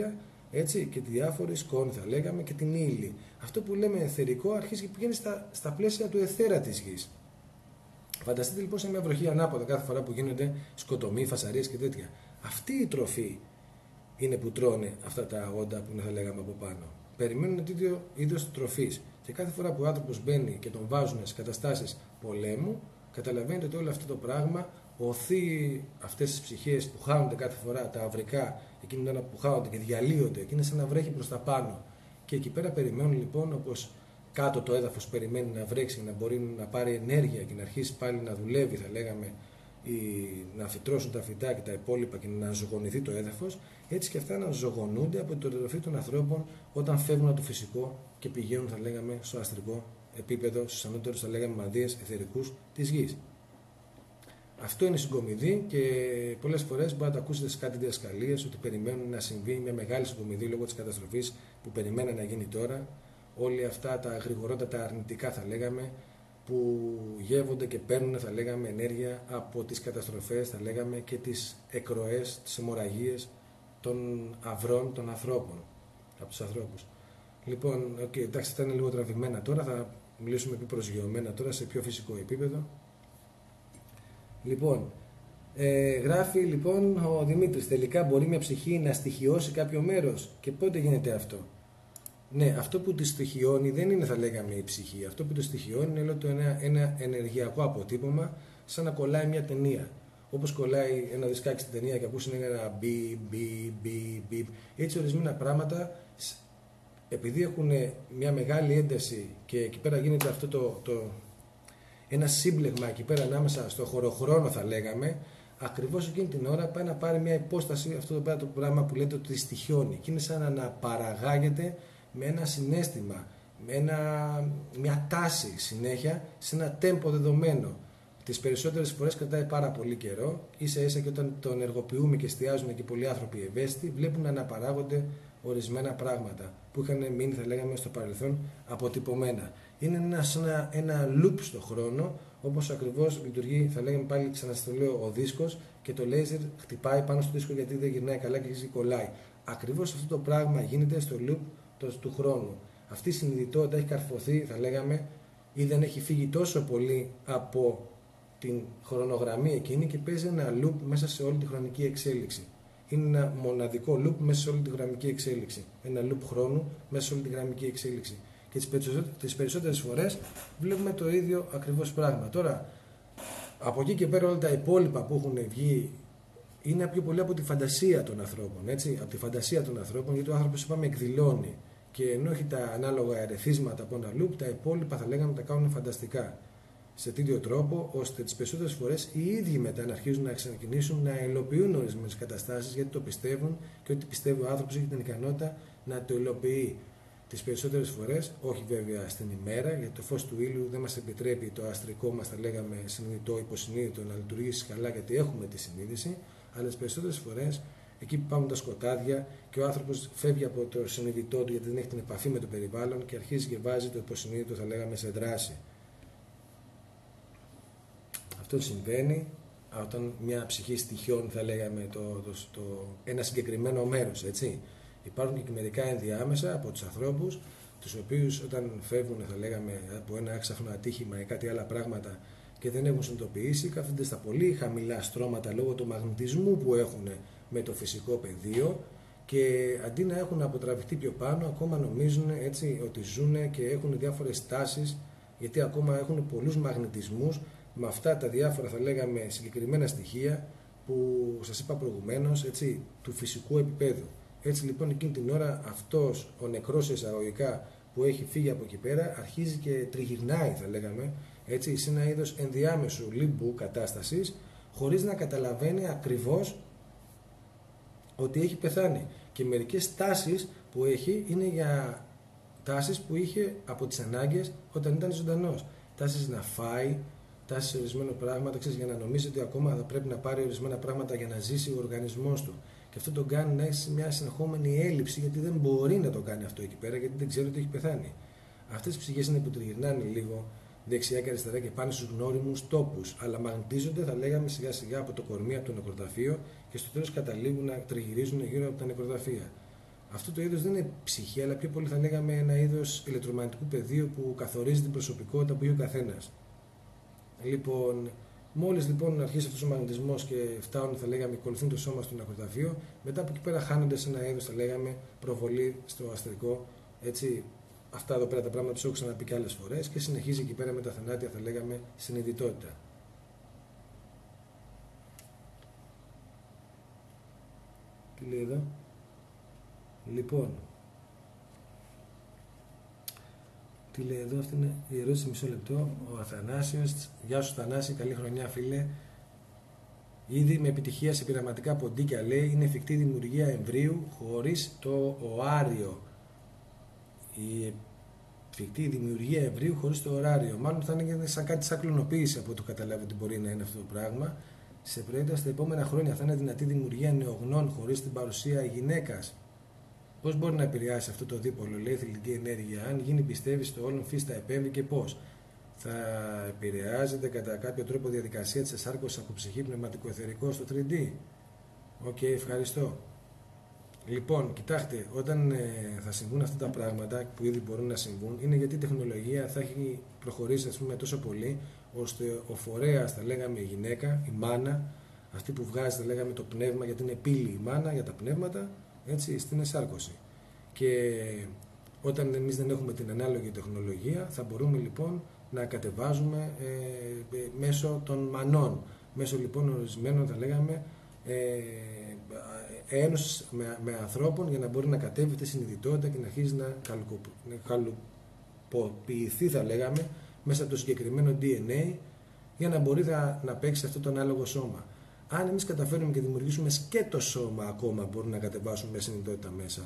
S1: έτσι, και τη διάφορη σκόνη θα λέγαμε και την ύλη. Αυτό που λέμε εθερικό αρχίζει και πηγαίνει στα, στα πλαίσια του εθέρα της γης. Φανταστείτε λοιπόν σε μια βροχή ανάποδα κάθε φορά που γίνονται σκοτομοί, φασαρίες και τέτοια. Αυτή η τροφή είναι που τρώνε αυτά τα αγόντα που είναι, θα λέγαμε, από πάνω. Περιμένουν τέτοιο είδος τροφής. Και κάθε φορά που ο άνθρωπος μπαίνει και τον βάζουν σε καταστάσεις πολέμου, καταλαβαίνετε ότι όλο αυτό το πράγμα οθεί αυτές τις ψυχές που χάνονται κάθε φορά, τα αυρικά, εκείνη την ώρα που χάνονται και διαλύονται, και είναι σαν να βρέχει προς τα πάνω. Και εκεί πέρα περιμένουν λοιπόν, όπως κάτω το έδαφος περιμένει να βρέξει και να μπορεί να πάρει ενέργεια και να αρχίσει πάλι να δουλεύει, θα λέγαμε, ή να φυτρώσουν τα φυτά και τα υπόλοιπα και να ζωγονηθεί το έδαφος, έτσι και αυτά να ζωγονούνται από την τροφή των ανθρώπων όταν φεύγουν από το φυσικό και πηγαίνουν, θα λέγαμε, στο αστρικό επίπεδο, στους ανώτερους, θα λέγαμε, μανδύες εθερικούς της γης. Αυτό είναι συγκομιδή και πολλές φορές μπορεί να το ακούσετε σε κάτι διδασκαλίες ότι περιμένουν να συμβεί μια μεγάλη συγκομιδή λόγω της καταστροφής που περιμένει να γίνει τώρα. Όλοι αυτά τα γρηγορότατα αρνητικά, θα λέγαμε, που γεύονται και παίρνουν, θα λέγαμε, ενέργεια από τις καταστροφές, θα λέγαμε, και τις εκροές, τις αιμορραγίες των αυρών των ανθρώπων, από τους ανθρώπους. Λοιπόν, okay, εντάξει, αυτά είναι λίγο τραβηγμένα τώρα, θα μιλήσουμε πιο προσγειωμένα τώρα σε πιο φυσικό επίπεδο. Λοιπόν, ε, γράφει λοιπόν ο Δημήτρης, τελικά μπορεί μια ψυχή να στοιχειώσει κάποιο μέρος, και πότε γίνεται αυτό? Ναι, αυτό που τη στοιχειώνει δεν είναι, θα λέγαμε, η ψυχή. Αυτό που το στοιχειώνει είναι το ένα, ένα ενεργειακό αποτύπωμα, σαν να κολλάει μια ταινία. Όπως κολλάει ένα δισκάκι στην ταινία και ακούσει ένα μπι, μπι, μπι, μπι. Έτσι ορισμένα πράγματα, επειδή έχουν μια μεγάλη ένταση και εκεί πέρα γίνεται αυτό το, το ένα σύμπλεγμα εκεί πέρα ανάμεσα στο χωροχρόνο, θα λέγαμε, ακριβώς εκείνη την ώρα πάει να πάρει μια υπόσταση αυτό το, το πράγμα που λέτε ότι στοιχιώνει. Και είναι σαν να παραγάγεται με ένα συναίσθημα, με ένα, μια τάση συνέχεια, σε ένα τέμπο δεδομένο. Τις περισσότερες φορές κρατάει πάρα πολύ καιρό, ίσα ίσα και όταν το ενεργοποιούμε και εστιάζουν και πολλοί άνθρωποι ευαίσθητοι, βλέπουν να αναπαράγονται ορισμένα πράγματα που είχαν μείνει, θα λέγαμε, στο παρελθόν αποτυπωμένα. Είναι ένα, ένα, ένα loop στο χρόνο, όπως ακριβώς λειτουργεί, θα λέγαμε πάλι, ξαναστολέω, ο δίσκος, και το λέιζερ χτυπάει πάνω στο δίσκο γιατί δεν γυρνάει καλά και κολλάει. Ακριβώς αυτό το πράγμα γίνεται στο loop του χρόνου. Αυτή η συνειδητότητα έχει καρφωθεί, θα λέγαμε, ή δεν έχει φύγει τόσο πολύ από την χρονογραμμή εκείνη και παίζει ένα loop μέσα σε όλη τη χρονική εξέλιξη. Είναι ένα μοναδικό loop μέσα σε όλη τη γραμμική εξέλιξη. Ένα loop χρόνου μέσα σε όλη τη γραμμική εξέλιξη. Και τις περισσότερες φορές βλέπουμε το ίδιο ακριβώς πράγμα. Τώρα, από εκεί και πέρα όλα τα υπόλοιπα που έχουν βγει είναι πιο πολύ από τη φαντασία των ανθρώπων. Έτσι? Από τη φαντασία των ανθρώπων, γιατί ο άνθρωπος, είπαμε, εκδηλώνει. Και ενώ έχει τα ανάλογα ερεθίσματα από ένα loop, τα υπόλοιπα, θα λέγαμε, τα κάνουν φανταστικά. Σε τέτοιο τρόπο, ώστε τις περισσότερες φορές οι ίδιοι μετά να αρχίζουν να ξεκινήσουν να υλοποιούν ορισμένες καταστάσεις, γιατί το πιστεύουν και ότι πιστεύει ο άνθρωπος έχει την ικανότητα να το υλοποιεί. Τις περισσότερες φορές, όχι βέβαια στην ημέρα, γιατί το φως του ήλιου δεν μας επιτρέπει το αστρικό μας, θα λέγαμε, συνειδητό, υποσυνείδητο να λειτουργήσει καλά, γιατί έχουμε τη συνείδηση, αλλά τις περισσότερες φορές εκεί που πάμε τα σκοτάδια και ο άνθρωπος φεύγει από το συνειδητό του, γιατί δεν έχει την επαφή με το περιβάλλον και αρχίζει και βάζει το υποσυνείδητο, θα λέγαμε, σε δράση. Αυτό συμβαίνει όταν μια ψυχή στοιχιώνει, θα λέγαμε, το, το, το, ένα συγκεκριμένο μέρος, έτσι. Υπάρχουν και μερικά ενδιάμεσα από τους ανθρώπους, τους οποίους όταν φεύγουν, θα λέγαμε, από ένα έξαφνο ατύχημα ή κάτι άλλα πράγματα και δεν έχουν συνειδητοποιήσει, κάθονται στα πολύ χαμηλά στρώματα λόγω του μαγνητισμού που έχουν με το φυσικό πεδίο, και αντί να έχουν αποτραβηχτεί πιο πάνω, ακόμα νομίζουν, έτσι, ότι ζουν και έχουν διάφορες τάσεις, γιατί ακόμα έχουν πολλούς μαγνητισμούς με αυτά τα διάφορα, θα λέγαμε, συγκεκριμένα στοιχεία που σας είπα προηγουμένως, έτσι, του φυσικού επίπεδου. Έτσι λοιπόν εκείνη την ώρα αυτός ο νεκρός εισαγωγικά που έχει φύγει από εκεί πέρα αρχίζει και τριγυρνάει, θα λέγαμε, έτσι, σε ένα είδος ενδιάμεσου λίμπου κατάστασης, χωρίς να καταλαβαίνει ακριβώς ότι έχει πεθάνει. Και μερικές τάσεις που έχει είναι για τάσεις που είχε από τις ανάγκες όταν ήταν ζωντανός. Τάσεις να φάει, τάσεις σε ορισμένα πράγματα, ξέρεις, για να νομίζει ότι ακόμα θα πρέπει να πάρει ορισμένα πράγματα για να ζήσει ο οργανισμός του. Και αυτό τον κάνει να έχει μια συνεχόμενη έλλειψη, γιατί δεν μπορεί να το κάνει αυτό εκεί πέρα, γιατί δεν ξέρει ότι έχει πεθάνει. Αυτές οι ψυχές είναι που τριγυρνάνε λίγο δεξιά και αριστερά και πάνε στους γνώριμους τόπους, αλλά μαγνητίζονται, θα λέγαμε, σιγά σιγά από το κορμί, από το νεκροταφείο, και στο τέλος καταλήγουν να τριγυρίζουν γύρω από τα νεκροταφεία. Αυτό το είδος δεν είναι ψυχή, αλλά πιο πολύ θα λέγαμε ένα είδος ηλεκτρομαγνητικού πεδίου που καθορίζει την προσωπικότητα που έχει ο καθένας. Λοιπόν, μόλις λοιπόν αρχίσει αυτός ο μαγνητισμός και φτάνουν, θα λέγαμε, ακολουθούν το σώμα στο νεκροταφείο, μετά από εκεί πέρα χάνονται σε ένα είδος, θα λέγαμε, προβολή στο αστρικό. Έτσι, αυτά εδώ πέρα τα πράγματα τους έχω ξαναπεί και άλλες φορές και συνεχίζει εκεί πέρα με τα θανάτια, θα λέγαμε, συνειδητότητα. Τι λέει εδώ? Λοιπόν, τι λέει εδώ, αυτή είναι η ερώτηση, μισό λεπτό. Ο Αθανάσιος, γεια σου Θανάση, καλή χρονιά φίλε. Ήδη με επιτυχία σε πειραματικά ποντίκια, λέει, είναι εφικτή δημιουργία εμβρίου χωρίς το οάριο. Η εφικτή δημιουργία εμβρίου χωρίς το ωράριο. Μάλλον θα είναι σαν κάτι σαν κλωνοποίηση, από ό,τι καταλάβω ότι μπορεί να είναι αυτό το πράγμα. Σε προϊόντα στα επόμενα χρόνια θα είναι δυνατή δημιουργία νεογνών χωρίς την παρουσία γυναίκας. Πώς μπορεί να επηρεάσει αυτό το δίπολο, λέει, θηλυκή ενέργεια, αν γίνει, πιστεύει, στο όλον φύση θα επέμβει και πώς? Θα επηρεάζεται κατά κάποιο τρόπο διαδικασία της εσάρκωσης από ψυχή, πνευματικό, εθερικό στο θρι ντι? Οκ, okay, ευχαριστώ. Λοιπόν, κοιτάξτε, όταν ε, θα συμβούν αυτά τα πράγματα που ήδη μπορούν να συμβούν, είναι γιατί η τεχνολογία θα έχει προχωρήσει, ας πούμε, τόσο πολύ, ώστε ο φορέας, θα λέγαμε, η γυναίκα, η μάνα, αυτή που βγάζει, θα λέγαμε, το πνεύμα, γιατί είναι πύλη η μάνα για τα πνεύματα, έτσι, στην εσάρκωση. Και όταν εμείς δεν έχουμε την ανάλογη τεχνολογία, θα μπορούμε λοιπόν να κατεβάζουμε ε, ε, μέσω των μανών, μέσω λοιπόν ορισμένων, θα λέγαμε, ε, ένωσης με, με ανθρώπων, για να μπορεί να κατέβει τη συνειδητότητα και να αρχίσει να καλοποποιηθεί, θα λέγαμε, μέσα από το συγκεκριμένο ντι εν έι, για να μπορεί να, να παίξει αυτό το ανάλογο σώμα. Αν εμείς καταφέρουμε και δημιουργήσουμε σκέτο σώμα, ακόμα μπορούμε να κατεβάσουμε με συνειδητότητα μέσα.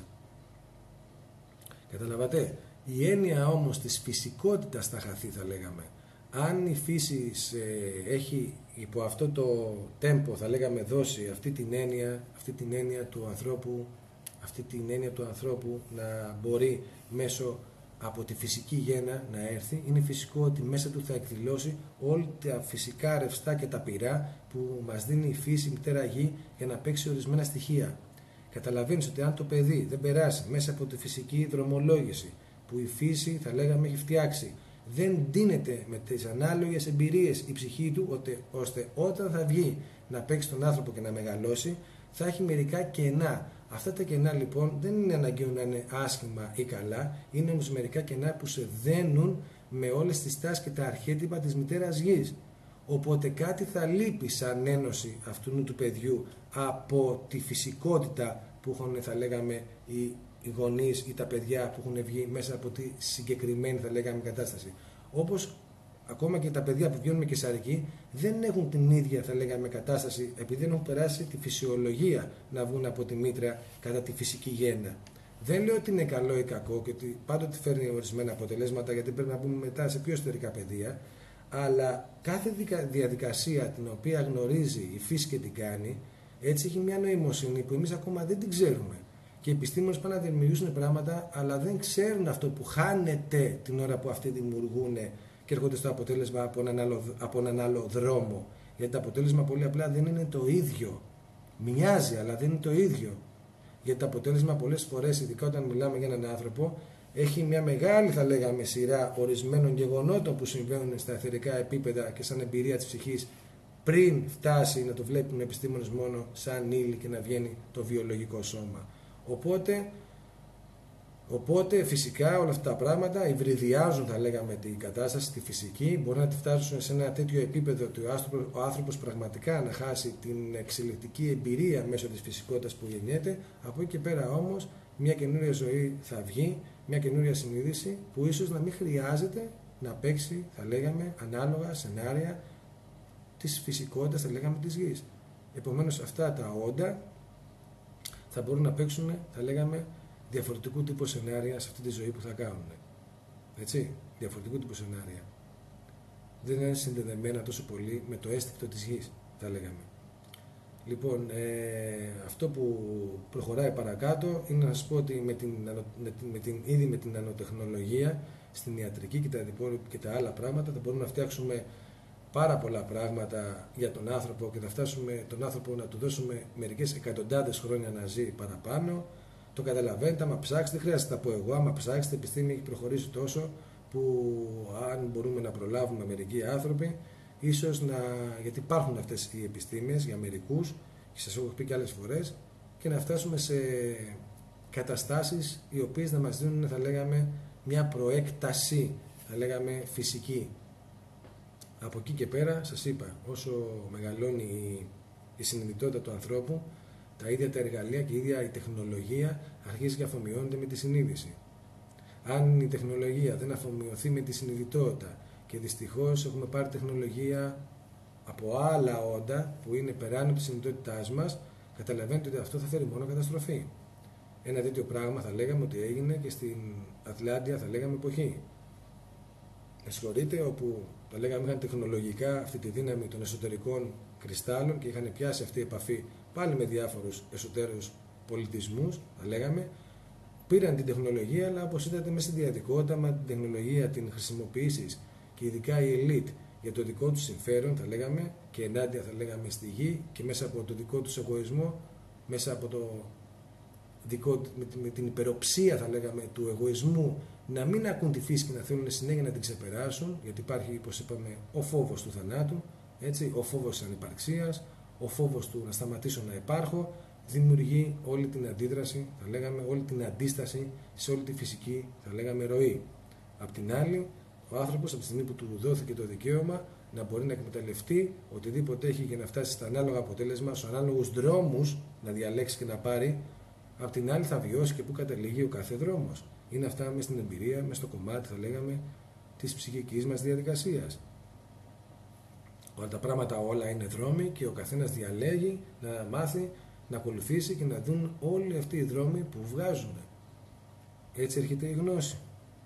S1: Καταλαβατε. Η έννοια όμως της φυσικότητας θα χαθεί, θα λέγαμε. Αν η φύση ε, έχει υπό αυτό το τέμπο, θα λέγαμε, δώσει αυτή την έννοια, αυτή την έννοια του ανθρώπου, αυτή την έννοια του ανθρώπου να μπορεί μέσω από τη φυσική γέννα να έρθει, είναι φυσικό ότι μέσα του θα εκδηλώσει όλα τα φυσικά ρευστά και τα πυρά που μας δίνει η φύση, η μητέρα γη, για να παίξει ορισμένα στοιχεία. Καταλαβαίνεις ότι αν το παιδί δεν περάσει μέσα από τη φυσική δρομολόγηση που η φύση, θα λέγαμε, έχει φτιάξει, δεν ντύνεται με τις ανάλογες εμπειρίες η ψυχή του, ώστε όταν θα βγει να παίξει τον άνθρωπο και να μεγαλώσει, θα έχει μερικά κενά. Αυτά τα κενά λοιπόν δεν είναι αναγκαίο να είναι άσχημα ή καλά, είναι όμως μερικά κενά που σε δένουν με όλες τις τάσεις και τα αρχέτυπα της μητέρας γης. Οπότε κάτι θα λείπει σαν ένωση αυτού του παιδιού από τη φυσικότητα που έχουν, θα λέγαμε, οι, οι γονείς ή τα παιδιά που έχουν βγει μέσα από τη συγκεκριμένη, θα λέγαμε, κατάσταση. Όπως ακόμα και τα παιδιά που βγαίνουν με καισαρική δεν έχουν την ίδια, θα λέγαμε, κατάσταση, επειδή δεν έχουν περάσει τη φυσιολογία να βγουν από τη μήτρα κατά τη φυσική γέννα. Δεν λέω ότι είναι καλό ή κακό και ότι πάντοτε φέρνει ορισμένα αποτελέσματα, γιατί πρέπει να μπούμε μετά σε πιο εσωτερικά πεδία, αλλά κάθε διαδικασία την οποία γνωρίζει η φύση και την κάνει, έτσι έχει μια νοημοσύνη που εμείς ακόμα δεν την ξέρουμε. Και οι επιστήμονες πάνε να δημιουργήσουν πράγματα, αλλά δεν ξέρουν αυτό που χάνεται την ώρα που αυτοί δημιουργούν και έρχονται στο αποτέλεσμα από έναν άλλο, από έναν άλλο δρόμο. Γιατί το αποτέλεσμα πολύ απλά δεν είναι το ίδιο. Μοιάζει, αλλά δεν είναι το ίδιο. Γιατί το αποτέλεσμα πολλές φορές, ειδικά όταν μιλάμε για έναν άνθρωπο, έχει μια μεγάλη, θα λέγαμε, σειρά ορισμένων γεγονότων που συμβαίνουν στα εθερικά επίπεδα και σαν εμπειρία της ψυχής, πριν φτάσει να το βλέπουν οι επιστήμονες μόνο σαν ύλη και να βγαίνει το βιολογικό σώμα. Οπότε, οπότε φυσικά όλα αυτά τα πράγματα υβριδιάζουν, θα λέγαμε, την κατάσταση, τη φυσική, μπορεί να τη φτάσουν σε ένα τέτοιο επίπεδο ότι ο άνθρωπος, ο άνθρωπος πραγματικά να χάσει την εξελικτική εμπειρία μέσω της φυσικότητας που γεννιέται. Από εκεί και πέρα όμως μια καινούρια ζωή θα βγει, μια καινούρια συνείδηση που ίσως να μην χρειάζεται να παίξει, θα λέγαμε, ανάλογα σενάρια της φυσικότητας, θα λέγαμε, της γης. Επομένως αυτά τα όντα θα μπορούν να παίξουν, θα λέγαμε, διαφορετικού τύπου σενάρια σε αυτή τη ζωή που θα κάνουν. Έτσι, διαφορετικού τύπου σενάρια. Δεν είναι συνδεδεμένα τόσο πολύ με το αίσθηκτο της γης, θα λέγαμε. Λοιπόν, ε, αυτό που προχωράει παρακάτω είναι να σας πω ότι με την, με την, με την, ήδη με την νανοτεχνολογία στην ιατρική και τα, και τα άλλα πράγματα θα μπορούμε να φτιάξουμε πάρα πολλά πράγματα για τον άνθρωπο και θα φτάσουμε τον άνθρωπο να του δώσουμε μερικές εκατοντάδες χρόνια να ζει παραπάνω, Το καταλαβαίνετε, άμα ψάξετε, δεν χρειάζεται να τα πω εγώ. Άμα ψάξετε, η επιστήμη έχει προχωρήσει τόσο που αν μπορούμε να προλάβουμε μερικοί άνθρωποι, ίσως να. Γιατί υπάρχουν αυτές οι επιστήμες για μερικούς, και σας έχω πει και άλλες φορές, και να φτάσουμε σε καταστάσεις οι οποίες να μας δίνουν, θα λέγαμε, μια προέκταση, θα λέγαμε, φυσική. Από εκεί και πέρα, σας είπα, όσο μεγαλώνει η συνειδητότητα του ανθρώπου, τα ίδια τα εργαλεία και η ίδια η τεχνολογία αρχίζει και αφομοιώνεται με τη συνείδηση. Αν η τεχνολογία δεν αφομοιωθεί με τη συνειδητότητα, και δυστυχώς έχουμε πάρει τεχνολογία από άλλα όντα που είναι περάνω της συνειδητότητάς μας, καταλαβαίνετε ότι αυτό θα φέρει μόνο καταστροφή. Ένα τέτοιο πράγμα θα λέγαμε ότι έγινε και στην Ατλάντια, θα λέγαμε, εποχή. Με συγχωρείτε, όπου θα λέγαμε είχαν τεχνολογικά αυτή τη δύναμη των εσωτερικών κρυστάλλων και είχαν πιάσει αυτή η επαφή πάλι με διάφορους εσωτερικούς πολιτισμούς, θα λέγαμε, πήραν την τεχνολογία, αλλά όπως είδατε μέσα στη διαδικότητα, με την τεχνολογία την χρησιμοποιήσεις και ειδικά η ελίτ για το δικό του συμφέρον, θα λέγαμε, και ενάντια, θα λέγαμε, στη γη και μέσα από το δικό του εγωισμό, μέσα από το δικό, με την υπεροψία, θα λέγαμε, του εγωισμού, να μην ακούν τη φύση και να θέλουν συνέχεια να την ξεπεράσουν, γιατί υπάρχει, όπως είπαμε, ο φόβος του θανάτου, έτσι, ο φόβος της ανυπαρξίας, ο φόβος του να σταματήσω να υπάρχω, δημιουργεί όλη την αντίδραση, θα λέγαμε, όλη την αντίσταση σε όλη τη φυσική, θα λέγαμε, ροή. Απ' την άλλη, ο άνθρωπος από τη στιγμή που του δόθηκε το δικαίωμα να μπορεί να εκμεταλλευτεί οτιδήποτε έχει για να φτάσει στα ανάλογα αποτέλεσμα, στους ανάλογους δρόμους να διαλέξει και να πάρει, απ' την άλλη θα βιώσει και πού καταλήγει ο κάθε δρόμος. Είναι αυτά μέσα στην εμπειρία, μέσα στο κομμάτι, θα λέγαμε, της ψυχικής μας διαδικασίας. Όλα τα πράγματα όλα είναι δρόμοι και ο καθένας διαλέγει να μάθει, να ακολουθήσει και να δουν όλοι αυτοί οι δρόμοι που βγάζουν. Έτσι έρχεται η γνώση.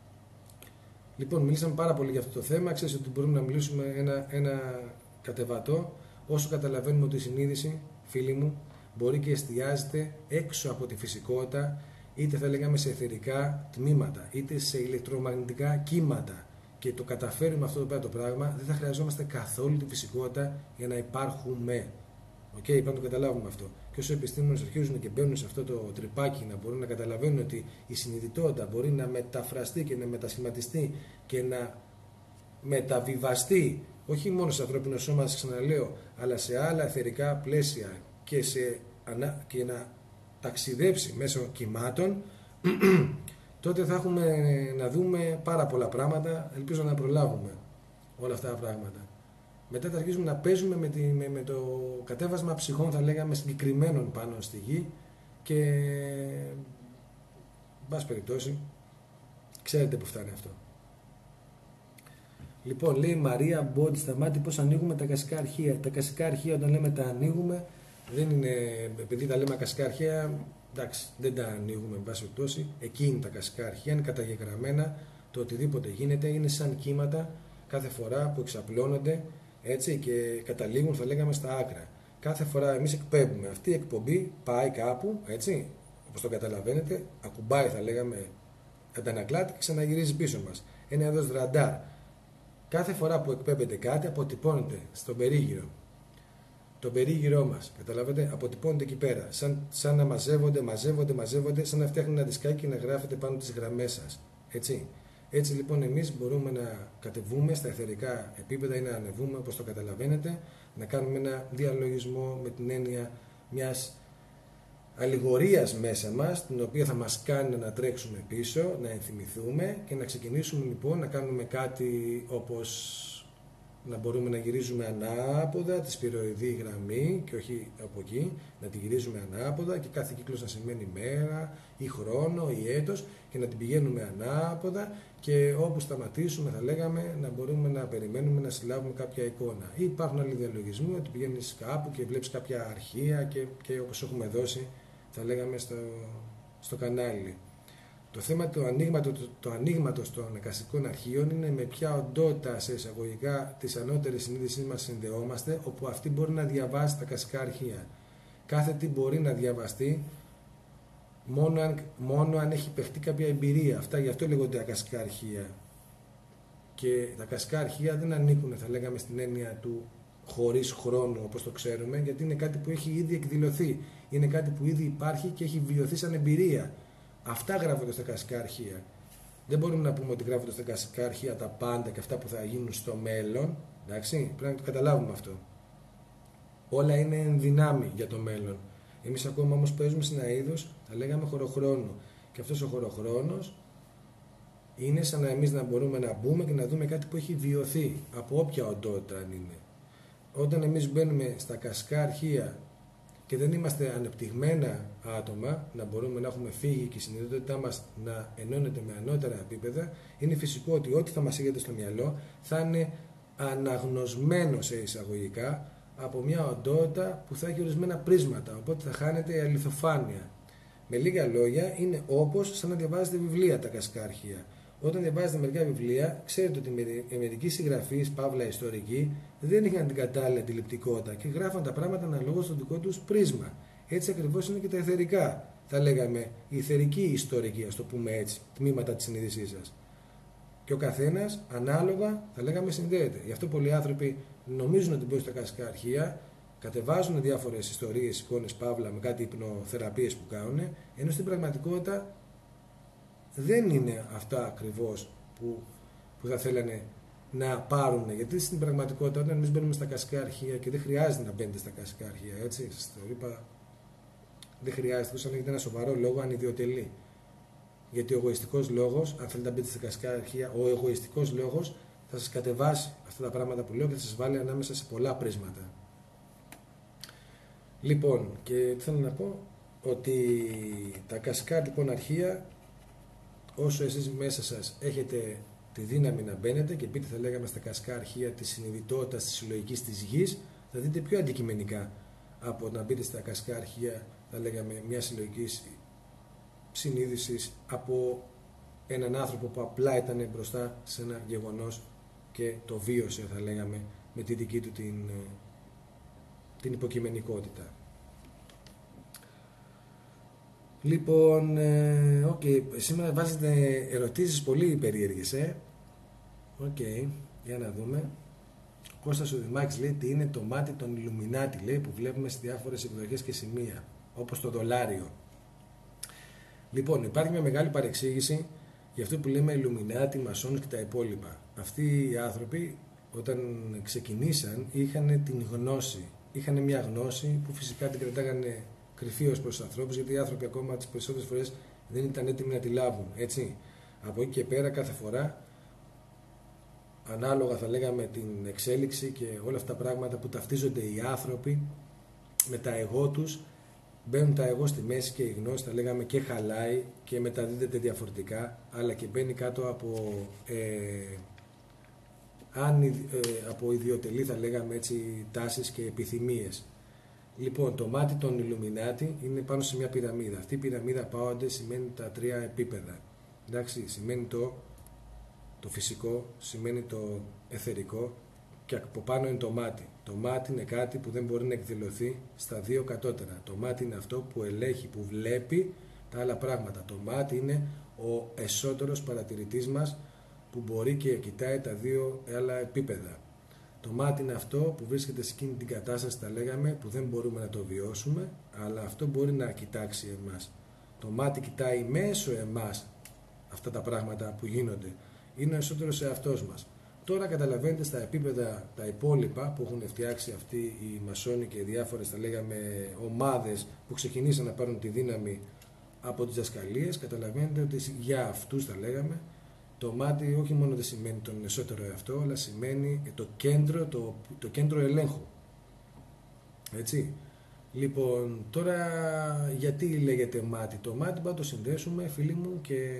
S1: Λοιπόν, μιλήσαμε πάρα πολύ για αυτό το θέμα. Ξέρεις ότι μπορούμε να μιλήσουμε ένα, ένα κατεβατό, όσο καταλαβαίνουμε ότι η συνείδηση, φίλοι μου, μπορεί και εστιάζεται έξω από τη φυσικότητα, είτε θα λέγαμε σε αιθερικά τμήματα, είτε σε ηλεκτρομαγνητικά κύματα. Και το καταφέρουμε αυτό το πράγμα, δεν θα χρειαζόμαστε καθόλου τη φυσικότητα για να υπάρχουμε. Οκ, okay, να το καταλάβουμε αυτό. Και όσο οι επιστήμονες αρχίζουν και μπαίνουν σε αυτό το τρυπάκι, να μπορούν να καταλαβαίνουν ότι η συνειδητότητα μπορεί να μεταφραστεί και να μετασχηματιστεί και να μεταβιβαστεί όχι μόνο σε ανθρώπινο σώμα, σας ξαναλέω, αλλά σε άλλα αιθερικά πλαίσια και, σε, και να ταξιδέψει μέσω κυμάτων, τότε θα έχουμε να δούμε πάρα πολλά πράγματα. Ελπίζω να προλάβουμε όλα αυτά τα πράγματα. Μετά θα αρχίσουμε να παίζουμε με, τη, με, με το κατέβασμα ψυχών, θα λέγαμε, συγκεκριμένων πάνω στη γη και, εν πάση περιπτώσει, ξέρετε που φτάνει αυτό. Λοιπόν, λέει η Μαρία Μπόντ, σταμάτη πώς ανοίγουμε τα ακασικά αρχεία. Τα ακασικά αρχεία, όταν λέμε τα ανοίγουμε, δεν είναι, επειδή τα λέμε ακασικά αρχεία, εντάξει, δεν τα ανοίγουμε, εν πάση περιπτώσει. Εκεί είναι τα ακασικά αρχεία, είναι καταγεγραμμένα, το οτιδήποτε γίνεται είναι σαν κύματα κάθε φορά που εξαπλώνονται, έτσι, και καταλήγουν, θα λέγαμε, στα άκρα. Κάθε φορά εμείς εκπέμπουμε. Αυτή η εκπομπή πάει κάπου, έτσι, όπως το καταλαβαίνετε, ακουμπάει, θα λέγαμε, αντανακλάται και ξαναγυρίζει πίσω μας. Είναι εδώ ραντάρ. Κάθε φορά που εκπέμπεται κάτι, αποτυπώνεται στον περίγυρο. Το περίγυρό μας, καταλαβαίνετε, αποτυπώνεται εκεί πέρα. Σαν, σαν να μαζεύονται, μαζεύονται, μαζεύονται, σαν να φτιάχνουν ένα δισκάκι και να γράφετε πάνω τις γραμμές σας. Έτσι. Έτσι λοιπόν εμείς μπορούμε να κατεβούμε στα αιθερικά επίπεδα ή να ανεβούμε, όπως το καταλαβαίνετε, να κάνουμε ένα διαλογισμό με την έννοια μιας αλληγορίας μέσα μας, την οποία θα μας κάνει να τρέξουμε πίσω, να ενθυμηθούμε και να ξεκινήσουμε λοιπόν να κάνουμε κάτι όπως να μπορούμε να γυρίζουμε ανάποδα τη σπυροειδή γραμμή και όχι από εκεί, να τη γυρίζουμε ανάποδα και κάθε κύκλος να σημαίνει μέρα ή χρόνο ή έτος και να την πηγαίνουμε ανάποδα και όπου σταματήσουμε, θα λέγαμε, να μπορούμε να περιμένουμε να συλλάβουμε κάποια εικόνα. Ή υπάρχουν άλλοι διαλογισμοί ότι πηγαίνεις κάπου και βλέπεις κάποια αρχεία και, και όπως έχουμε δώσει, θα λέγαμε, στο, στο κανάλι. Το θέμα του ανοίγματος, το ανοίγματος των ακασικών αρχείων είναι με ποια οντότητα σε εισαγωγικά της ανώτερης συνείδησης μας συνδεόμαστε, όπου αυτή μπορεί να διαβάσει τα ακασικά αρχεία. Κάθε τι μπορεί να διαβαστεί μόνο αν, μόνο αν έχει παιχτεί κάποια εμπειρία. Αυτά γι' αυτό λέγονται ακασικά αρχεία. Και τα ακασικά αρχεία δεν ανήκουν, θα λέγαμε, στην έννοια του χωρίς χρόνο, όπως το ξέρουμε, γιατί είναι κάτι που έχει ήδη εκδηλωθεί. Είναι κάτι που ήδη υπάρχει και έχει βιωθεί σαν εμπειρία. Αυτά γράφονται στα κασικά αρχεία. Δεν μπορούμε να πούμε ότι γράφονται στα κασικά αρχεία τα πάντα και αυτά που θα γίνουν στο μέλλον. Εντάξει, πρέπει να το καταλάβουμε αυτό. Όλα είναι εν δυνάμει για το μέλλον. Εμείς ακόμα όμως παίζουμε σε ένα είδος, θα λέγαμε χωροχρόνο. Και αυτός ο χωροχρόνος είναι σαν να εμείς να μπορούμε να μπούμε και να δούμε κάτι που έχει βιωθεί από όποια οντότητα αν είναι. Όταν εμείς μπαίνουμε στα κασικά αρχεία και δεν είμαστε ανεπτυγμένα άτομα, να μπορούμε να έχουμε φύγει και η συνειδητότητά μας να ενώνεται με ανώτερα επίπεδα, είναι φυσικό ότι ό,τι θα μας έρχεται στο μυαλό θα είναι αναγνωσμένο σε εισαγωγικά από μια οντότητα που θα έχει ορισμένα πρίσματα, οπότε θα χάνεται η αληθοφάνεια. Με λίγα λόγια, είναι όπως σαν να διαβάζετε βιβλία τα κασικά αρχεία. Όταν διαβάζετε μερικά βιβλία, ξέρετε ότι οι μερικοί συγγραφείς, παύλα ιστορικοί, δεν είχαν την κατάλληλη αντιληπτικότητα και γράφαν τα πράγματα αναλόγως στο δικό τους πρίσμα. Έτσι ακριβώς είναι και τα εθερικά. Θα λέγαμε η εθερική ιστορική, ας το πούμε έτσι, τμήματα της συνείδησής σας. Και ο καθένας ανάλογα, θα λέγαμε, συνδέεται. Γι' αυτό πολλοί άνθρωποι νομίζουν ότι μπαίνουν στα κασικά αρχεία, κατεβάζουν διάφορες ιστορίες, εικόνες, παύλα με κάτι υπνοθεραπείες που κάνουν, ενώ στην πραγματικότητα δεν είναι αυτά ακριβώς που, που θα θέλανε να πάρουν. Γιατί στην πραγματικότητα, όταν εμείς μπαίνουμε στα κασικά αρχεία και δεν χρειάζεται να μπαίνετε στα κασικά αρχεία, έτσι, σας το είπα, δεν χρειάζεται, όσο αν έχετε ένα σοβαρό λόγο ανιδιοτελή. Γιατί ο εγωιστικός λόγος, αν θέλετε να μπείτε στα κασικά αρχεία, ο εγωιστικός λόγος θα σας κατεβάσει αυτά τα πράγματα που λέω και θα σας βάλει ανάμεσα σε πολλά πρίσματα. Λοιπόν, και θέλω να πω ότι τα κασικά λοιπόν αρχεία, όσο εσείς μέσα σας έχετε τη δύναμη να μπαίνετε και πείτε, θα λέγαμε, στα κασικά αρχεία της συνειδητότητας, της συλλογικής της γης, θα δείτε πιο αντικειμενικά από να μπείτε στα κασικά αρχεία, θα λέγαμε, μια συλλογικής συνείδησης από έναν άνθρωπο που απλά ήταν μπροστά σε ένα γεγονός και το βίωσε, θα λέγαμε, με τη δική του την, την υποκειμενικότητα. Λοιπόν, ε, okay, σήμερα βάζετε ερωτήσεις πολύ περίεργες, ε. Οκ, okay, για να δούμε. Ο Κώστας ο Δημάκης λέει τι είναι το μάτι των Ιλουμινάτι, λέει, που βλέπουμε σε διάφορες εκδοχές και σημεία, όπως το δολάριο. Λοιπόν, υπάρχει μια μεγάλη παρεξήγηση για αυτό που λέμε Ιλουμινάτι, Μασόνους και τα υπόλοιπα. Αυτοί οι άνθρωποι, όταν ξεκινήσαν, είχαν την γνώση. Είχαν μια γνώση που φυσικά την κρατάγανε κρυφή ως προς τους ανθρώπους, γιατί οι άνθρωποι ακόμα τις περισσότερες φορές δεν ήταν έτοιμοι να τη λάβουν. Έτσι. Από εκεί και πέρα, κάθε φορά, ανάλογα θα λέγαμε την εξέλιξη και όλα αυτά τα πράγματα που ταυτίζονται οι άνθρωποι με τα εγώ τους, μπαίνουν τα εγώ στη μέση και η γνώση, θα λέγαμε, και χαλάει και μεταδίδεται διαφορετικά, αλλά και μπαίνει κάτω από, ε, αν, ε, από ιδιωτελή, θα λέγαμε έτσι, τάσεις και επιθυμίες. Λοιπόν, το μάτι των Ιλουμινάτι είναι πάνω σε μια πυραμίδα. Αυτή η πυραμίδα πάονται σημαίνει τα τρία επίπεδα. Εντάξει, σημαίνει το, το φυσικό, σημαίνει το εθερικό και από πάνω είναι το μάτι. Το μάτι είναι κάτι που δεν μπορεί να εκδηλωθεί στα δύο κατώτερα. Το μάτι είναι αυτό που ελέγχει, που βλέπει τα άλλα πράγματα. Το μάτι είναι ο εσωτερικός παρατηρητής μας που μπορεί και κοιτάει τα δύο άλλα επίπεδα. Το μάτι είναι αυτό που βρίσκεται σε εκείνη την κατάσταση, τα λέγαμε, που δεν μπορούμε να το βιώσουμε, αλλά αυτό μπορεί να κοιτάξει εμάς. Το μάτι κοιτάει μέσω εμάς αυτά τα πράγματα που γίνονται. Είναι ο εσωτερικός εαυτός μας. Τώρα καταλαβαίνετε στα επίπεδα τα υπόλοιπα που έχουν φτιάξει αυτοί οι μασόνοι και οι διάφορες, θα λέγαμε, ομάδες που ξεκινήσαν να πάρουν τη δύναμη από τις δασκαλίες, καταλαβαίνετε ότι για αυτούς, θα λέγαμε, το μάτι όχι μόνο δεν σημαίνει τον εσωτερικό εαυτό, αλλά σημαίνει το κέντρο, το, το κέντρο ελέγχου. Έτσι. Λοιπόν, τώρα γιατί λέγεται μάτι? Το μάτι θα το συνδέσουμε, φίλοι μου, και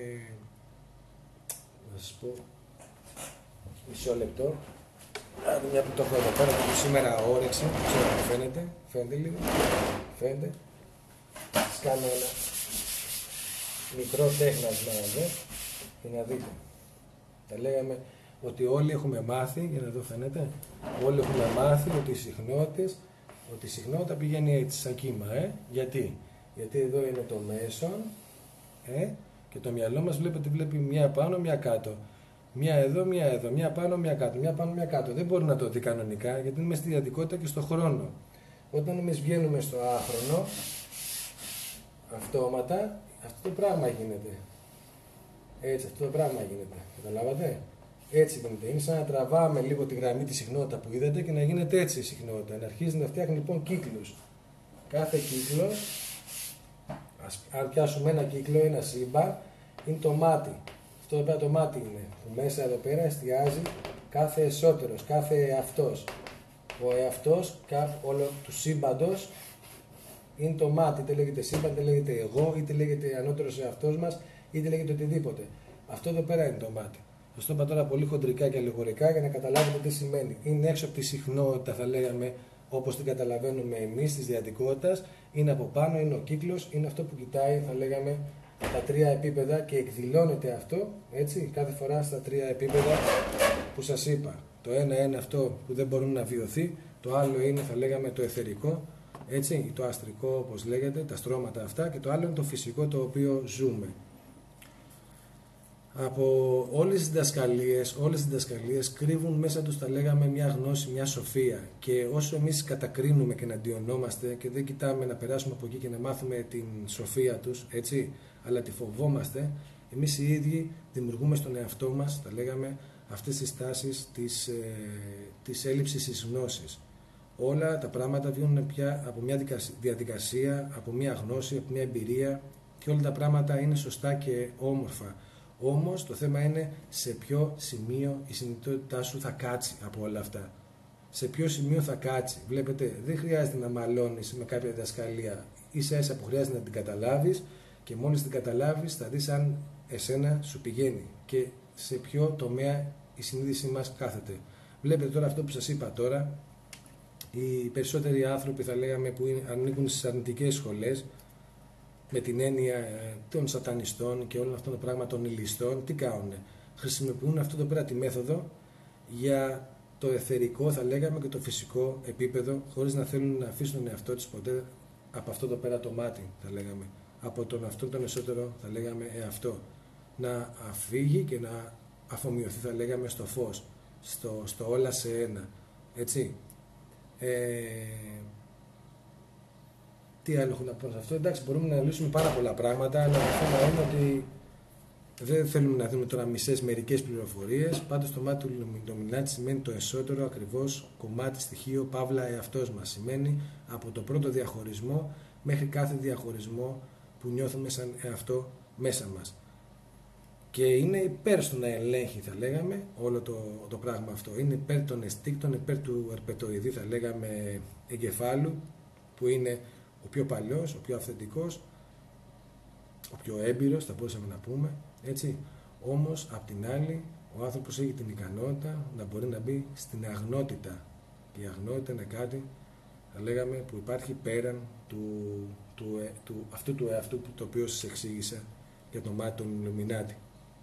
S1: να σας πω μισό λεπτό. Άντε μια που το έχω εδώ πέρα, που σήμερα όρεξη, ξέρω αν φαίνεται, φαίνεται λίγο, φαίνεται. Σας κάνω ένα μικρό τέχνασμα εδώ για να δείτε. Τα λέγαμε ότι όλοι έχουμε μάθει, για να δω φαίνεται, όλοι έχουμε μάθει ότι οι συχνότητες, ότι η συχνότητα πηγαίνει έτσι σαν κύμα, ε? Γιατί? Γιατί εδώ είναι το μέσον, ε? Και το μυαλό μας βλέπετε βλέπει μια πάνω, μια κάτω. Μια εδώ, μια εδώ, μια πάνω, μια κάτω, μια πάνω, μια κάτω. Δεν μπορεί να το δει κανονικά, γιατί είναι στη διαδικότητα και στο χρόνο. Όταν εμείς βγαίνουμε στο άχρονο, αυτόματα, Αυτό το πράγμα γίνεται. Έτσι, αυτό το πράγμα γίνεται. Καταλάβατε. Έτσι γίνεται. Είναι σαν να τραβάμε λίγο τη γραμμή τη συχνότητα που είδατε και να γίνεται έτσι η συχνότητα. Να αρχίζει να φτιάχνει λοιπόν κύκλους. Κάθε κύκλος, αν πιάσουμε ένα κύκλο, ένα σύμπαν, είναι το μάτι. Αυτό εδώ πέρα το μάτι είναι. Που μέσα εδώ πέρα εστιάζει κάθε εσωτερος, κάθε εαυτός. Ο εαυτός όλο του σύμπαντος είναι το μάτι. Είτε λέγεται σύμπαν, είτε λέγεται εγώ, είτε λέγεται ανώτερος εαυτός μας, είτε λέγεται οτιδήποτε. Αυτό εδώ πέρα είναι το μάτι. Θα το είπα τώρα πολύ χοντρικά και αλληγορικά για να καταλάβετε τι σημαίνει. Είναι έξω από τη συχνότητα, θα λέγαμε, όπως την καταλαβαίνουμε εμείς, της διαδικότητας. Είναι από πάνω, είναι ο κύκλος, είναι αυτό που κοιτάει, θα λέγαμε, τα τρία επίπεδα και εκδηλώνεται αυτό, έτσι, κάθε φορά στα τρία επίπεδα που σας είπα. Το ένα είναι αυτό που δεν μπορούν να βιωθεί, το άλλο είναι, θα λέγαμε, το αιθερικό, έτσι, το αστρικό όπως λέγεται, τα στρώματα αυτά, και το άλλο είναι το φυσικό, το οποίο ζούμε. Από όλες τις διδασκαλίες, όλες τις διδασκαλίες κρύβουν μέσα τους, θα λέγαμε, μια γνώση, μια σοφία, και όσο εμείς κατακρίνουμε και εναντιονόμαστε και δεν κοιτάμε να περάσουμε από εκεί και να μάθουμε την σοφία τους, έτσι, αλλά τη φοβόμαστε, εμείς οι ίδιοι δημιουργούμε στον εαυτό μας, θα λέγαμε, αυτές τις τάσεις της, ε, της έλλειψης της γνώσης. Όλα τα πράγματα βγαίνουν πια από μια διαδικασία, από μια γνώση, από μια εμπειρία, και όλα τα πράγματα είναι σωστά και όμορφα. Όμως το θέμα είναι σε ποιο σημείο η συνειδητότητά σου θα κάτσει από όλα αυτά. Σε ποιο σημείο θα κάτσει. Βλέπετε, δεν χρειάζεται να μαλώνεις με κάποια διδασκαλία. Ίσα ίσα που χρειάζεται να την καταλάβεις, και μόλις την καταλάβεις θα δεις αν εσένα σου πηγαίνει και σε ποιο τομέα η συνείδησή μας κάθεται. Βλέπετε τώρα αυτό που σας είπα τώρα. Οι περισσότεροι άνθρωποι, θα λέγαμε, που ανήκουν στις αρνητικές σχολές, με την έννοια των σατανιστών και όλων αυτών των πράγματων των ηλιστών, τι κάνουν? Χρησιμοποιούν αυτό το πέρα τη μέθοδο για το εθερικό, θα λέγαμε, και το φυσικό επίπεδο, χωρίς να θέλουν να αφήσουν τον εαυτό τους ποτέ από αυτό το πέρα το μάτι, θα λέγαμε, από τον αυτόν τον εσωτερό, θα λέγαμε, εαυτό. Να αφήγει και να αφομοιωθεί, θα λέγαμε, στο φως, στο, στο όλα σε ένα. Έτσι. Ε, τι άλλο έχω να πω σε αυτό? Εντάξει, μπορούμε να λύσουμε πάρα πολλά πράγματα, αλλά το θέμα είναι ότι δεν θέλουμε να δούμε τώρα μισές μερικές πληροφορίες. Πάντως το μάτι του Illuminati σημαίνει το εσωτερό ακριβώς κομμάτι, στοιχείο, παύλα εαυτός μας. Σημαίνει από το πρώτο διαχωρισμό μέχρι κάθε διαχωρισμό που νιώθουμε σαν εαυτό μέσα μας. Και είναι υπέρ στο να ελέγχει, θα λέγαμε, όλο το, το πράγμα αυτό. Είναι υπέρ των αισθήκτων, υπέρ του ερπετοειδή, θα λέγαμε, εγκεφάλου, που είναι ο πιο παλιός, ο πιο αυθεντικός, ο πιο έμπειρος, θα μπορούσαμε να πούμε, έτσι. Όμως, απ' την άλλη, ο άνθρωπος έχει την ικανότητα να μπορεί να μπει στην αγνότητα. Και η αγνότητα είναι κάτι, θα λέγαμε, που υπάρχει πέραν του, του, του, αυτού του εαυτού, το οποίο σας εξήγησα για το μάτι των Illuminati.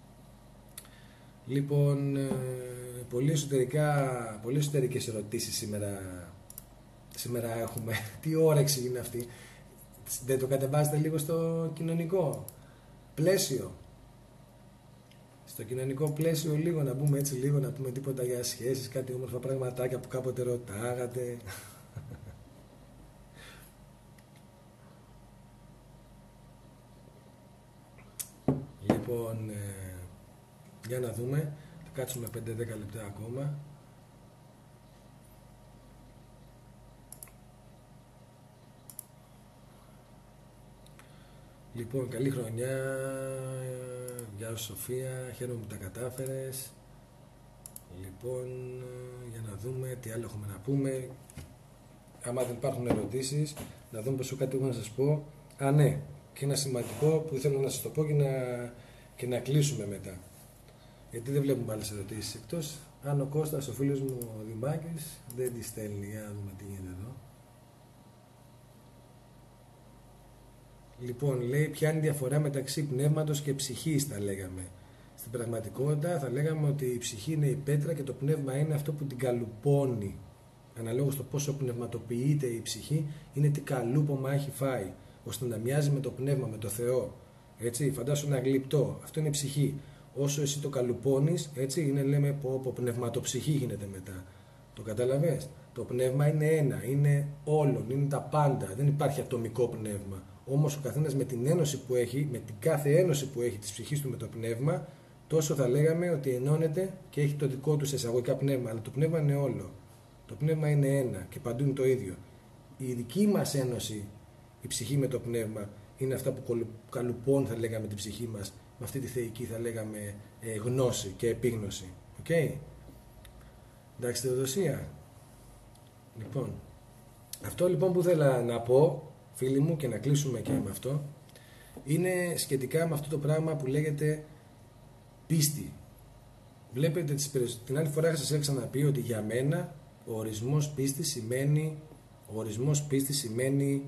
S1: Λοιπόν, πολύ, εσωτερικά, πολύ εσωτερικές ερωτήσεις σήμερα, σήμερα έχουμε. Τι όρεξη είναι αυτή? Δεν το κατεβάζετε λίγο στο κοινωνικό πλαίσιο? Στο κοινωνικό πλαίσιο λίγο, να πούμε έτσι λίγο, να πούμε τίποτα για σχέσεις, κάτι όμορφα πραγματάκια που κάποτε ρωτάγατε. Λοιπόν, ε, για να δούμε, θα κάτσουμε πέντε με δέκα λεπτά ακόμα. Λοιπόν, καλή χρονιά, γεια σου Σοφία, χαίρομαι που τα κατάφερες. Λοιπόν, για να δούμε τι άλλο έχουμε να πούμε. Άμα δεν υπάρχουν ερωτήσεις, να δούμε πως κάτι έχω να σας πω. Α, ναι, και ένα σημαντικό που θέλω να σας το πω και να, και να κλείσουμε μετά. Γιατί δεν βλέπουμε άλλες ερωτήσεις, εκτός αν ο Κώστας, ο φίλος μου ο Δημάκης, δεν τη στέλνει. Για να δούμε τι γίνεται εδώ. Λοιπόν, λέει, ποια είναι η διαφορά μεταξύ πνεύματος και ψυχής, θα λέγαμε. Στην πραγματικότητα θα λέγαμε ότι η ψυχή είναι η πέτρα και το πνεύμα είναι αυτό που την καλουπώνει. Αναλόγως το πόσο πνευματοποιείται η ψυχή, είναι τι καλούπομα έχει φάει, ώστε να μοιάζει με το πνεύμα, με το Θεό. Έτσι, φαντάσου ένα γλυπτό, αυτό είναι η ψυχή. Όσο εσύ το καλουπώνεις, έτσι, είναι, λέμε, πω, πω, πνευματοψυχή γίνεται μετά. Το καταλαβες? Το πνεύμα είναι ένα, είναι όλων, είναι τα πάντα. Δεν υπάρχει ατομικό πνεύμα. Όμως ο καθένας με την ένωση που έχει, με την κάθε ένωση που έχει της ψυχής του με το πνεύμα, τόσο θα λέγαμε ότι ενώνεται και έχει το δικό του σε εισαγωγικά πνεύμα. Αλλά το πνεύμα είναι όλο. Το πνεύμα είναι ένα και παντού είναι το ίδιο. Η δική μας ένωση, η ψυχή με το πνεύμα, είναι αυτά που καλουπώνουν, θα λέγαμε, την ψυχή μας με αυτή τη θεϊκή, θα λέγαμε, γνώση και επίγνωση. Οκ. Okay? Εντάξει, Θεοδοσία. Λοιπόν, αυτό λοιπόν που ήθελα να πω, φίλοι μου, και να κλείσουμε και με αυτό, είναι σχετικά με αυτό το πράγμα που λέγεται πίστη. Βλέπετε, την άλλη φορά σας έξανα πει ότι για μένα ο ορισμός πίστη σημαίνει, ο ορισμός πίστη σημαίνει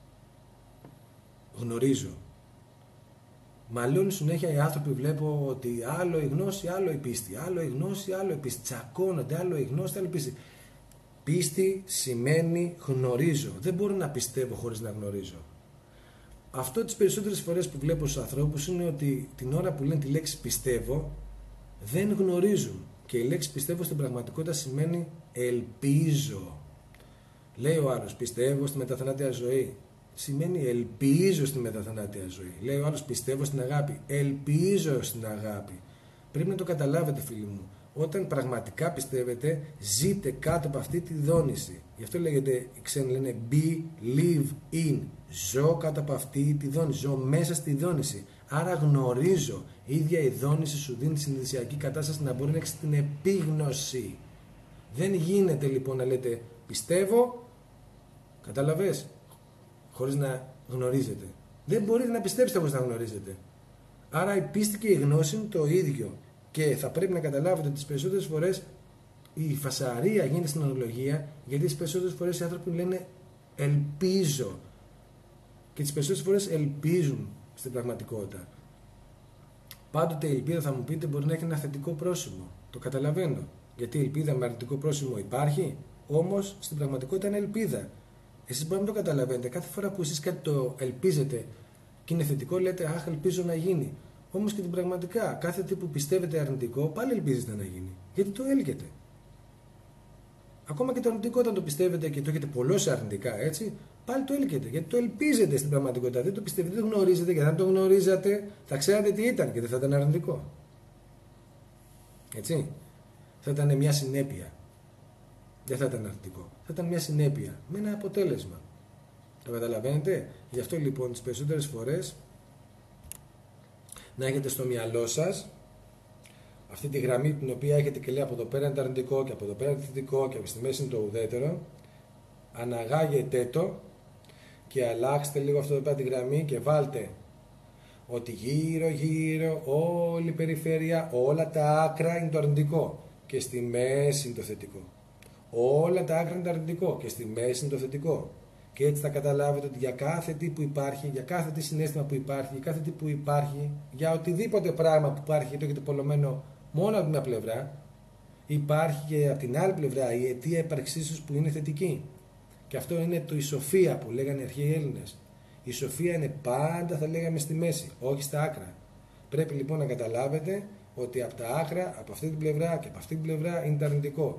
S1: γνωρίζω. Μαλώνουν συνέχεια οι άνθρωποι, βλέπω ότι άλλο η γνώση, άλλο η πίστη. Άλλο η γνώση, άλλο η πίστη. Τσακώνονται, άλλο η γνώση, άλλο η πίστη. Πίστη σημαίνει γνωρίζω. Δεν μπορώ να πιστεύω χωρίς να γνωρίζω. Αυτό τις περισσότερες φορές που βλέπω στους ανθρώπους είναι ότι την ώρα που λένε τη λέξη πιστεύω, δεν γνωρίζουν. Και η λέξη πιστεύω στην πραγματικότητα σημαίνει ελπίζω. Λέει ο άλλος, πιστεύω στη μεταθανάτια ζωή. Σημαίνει ελπίζω στη μεταθανάτια ζωή. Λέει ο άλλος, πιστεύω στην αγάπη. Ελπίζω στην αγάπη. Πρέπει να το καταλάβετε, φίλοι μου. Όταν πραγματικά πιστεύετε, ζείτε κάτω από αυτή τη δόνηση. Γι' αυτό λέγεται, οι ξένοι λένε believe in. Ζω κάτω από αυτή τη δόνηση. Ζω μέσα στη δόνηση. Άρα γνωρίζω. Η ίδια η δόνηση σου δίνει τη συνειδησιακή κατάσταση να μπορεί να έχεις την επίγνωση. Δεν γίνεται λοιπόν να λέτε πιστεύω, κατάλαβες, χωρίς να γνωρίζετε. Δεν μπορείτε να πιστέψετε χωρίς να γνωρίζετε. Άρα η πίστη και η γνώση είναι το ίδιο. Και θα πρέπει να καταλάβετε ότι τις περισσότερες φορές η φασαρία γίνεται στην ορολογία, γιατί τις περισσότερες φορές οι άνθρωποι λένε ελπίζω. Και τις περισσότερες φορές ελπίζουν στην πραγματικότητα. Πάντοτε η ελπίδα, θα μου πείτε, μπορεί να έχει ένα θετικό πρόσημο. Το καταλαβαίνω. Γιατί η ελπίδα με αρνητικό πρόσημο υπάρχει, όμως στην πραγματικότητα είναι ελπίδα. Εσείς μπορεί να το καταλαβαίνετε. Κάθε φορά που εσείς κάτι το ελπίζετε και είναι θετικό, λέτε αχ, ελπίζω να γίνει. Όμως και την πραγματικά, κάθε τι που πιστεύετε αρνητικό, πάλι ελπίζετε να γίνει. Γιατί το έλκετε. Ακόμα και το αρνητικό, όταν το πιστεύετε και το έχετε πολλώσει αρνητικά, έτσι, πάλι το έλκετε. Γιατί το ελπίζετε στην πραγματικότητα. Δεν το πιστεύετε, δεν το γνωρίζετε. Γιατί αν το γνωρίζατε, θα ξέρατε τι ήταν και δεν θα ήταν αρνητικό. Έτσι. Θα ήταν μια συνέπεια. Δεν θα ήταν αρνητικό. Θα ήταν μια συνέπεια με ένα αποτέλεσμα. Το καταλαβαίνετε. Γι' αυτό λοιπόν τις περισσότερες φορές να έχετε στο μυαλό σας αυτή τη γραμμή την οποία έχετε και λέει από εδώ πέρα είναι το αρνητικό και από εδώ πέρα είναι το θετικό και από στη μέση είναι το ουδέτερο. Αναγάγετε το και αλλάξτε λίγο αυτό εδώ πέρα τη γραμμή και βάλτε ότι γύρω γύρω όλη η περιφέρεια, όλα τα άκρα είναι το αρνητικό και στη μέση είναι το θετικό. Όλα τα άκρα είναι το αρνητικό και στη μέση είναι το θετικό. Και έτσι θα καταλάβετε ότι για κάθε τι που υπάρχει, για κάθε τι συναίσθημα που υπάρχει, για κάθε τι που υπάρχει, για οτιδήποτε πράγμα που υπάρχει και το έχετε πολλωμένο μόνο από μια πλευρά, υπάρχει και από την άλλη πλευρά η αιτία ύπαρξής τους που είναι θετική. Και αυτό είναι το η σοφία που λέγανε οι αρχαίοι Έλληνες. Η σοφία είναι πάντα, θα λέγαμε, στη μέση, όχι στα άκρα. Πρέπει λοιπόν να καταλάβετε ότι από τα άκρα, από αυτή την πλευρά και από αυτή την πλευρά είναι το αρνητικό.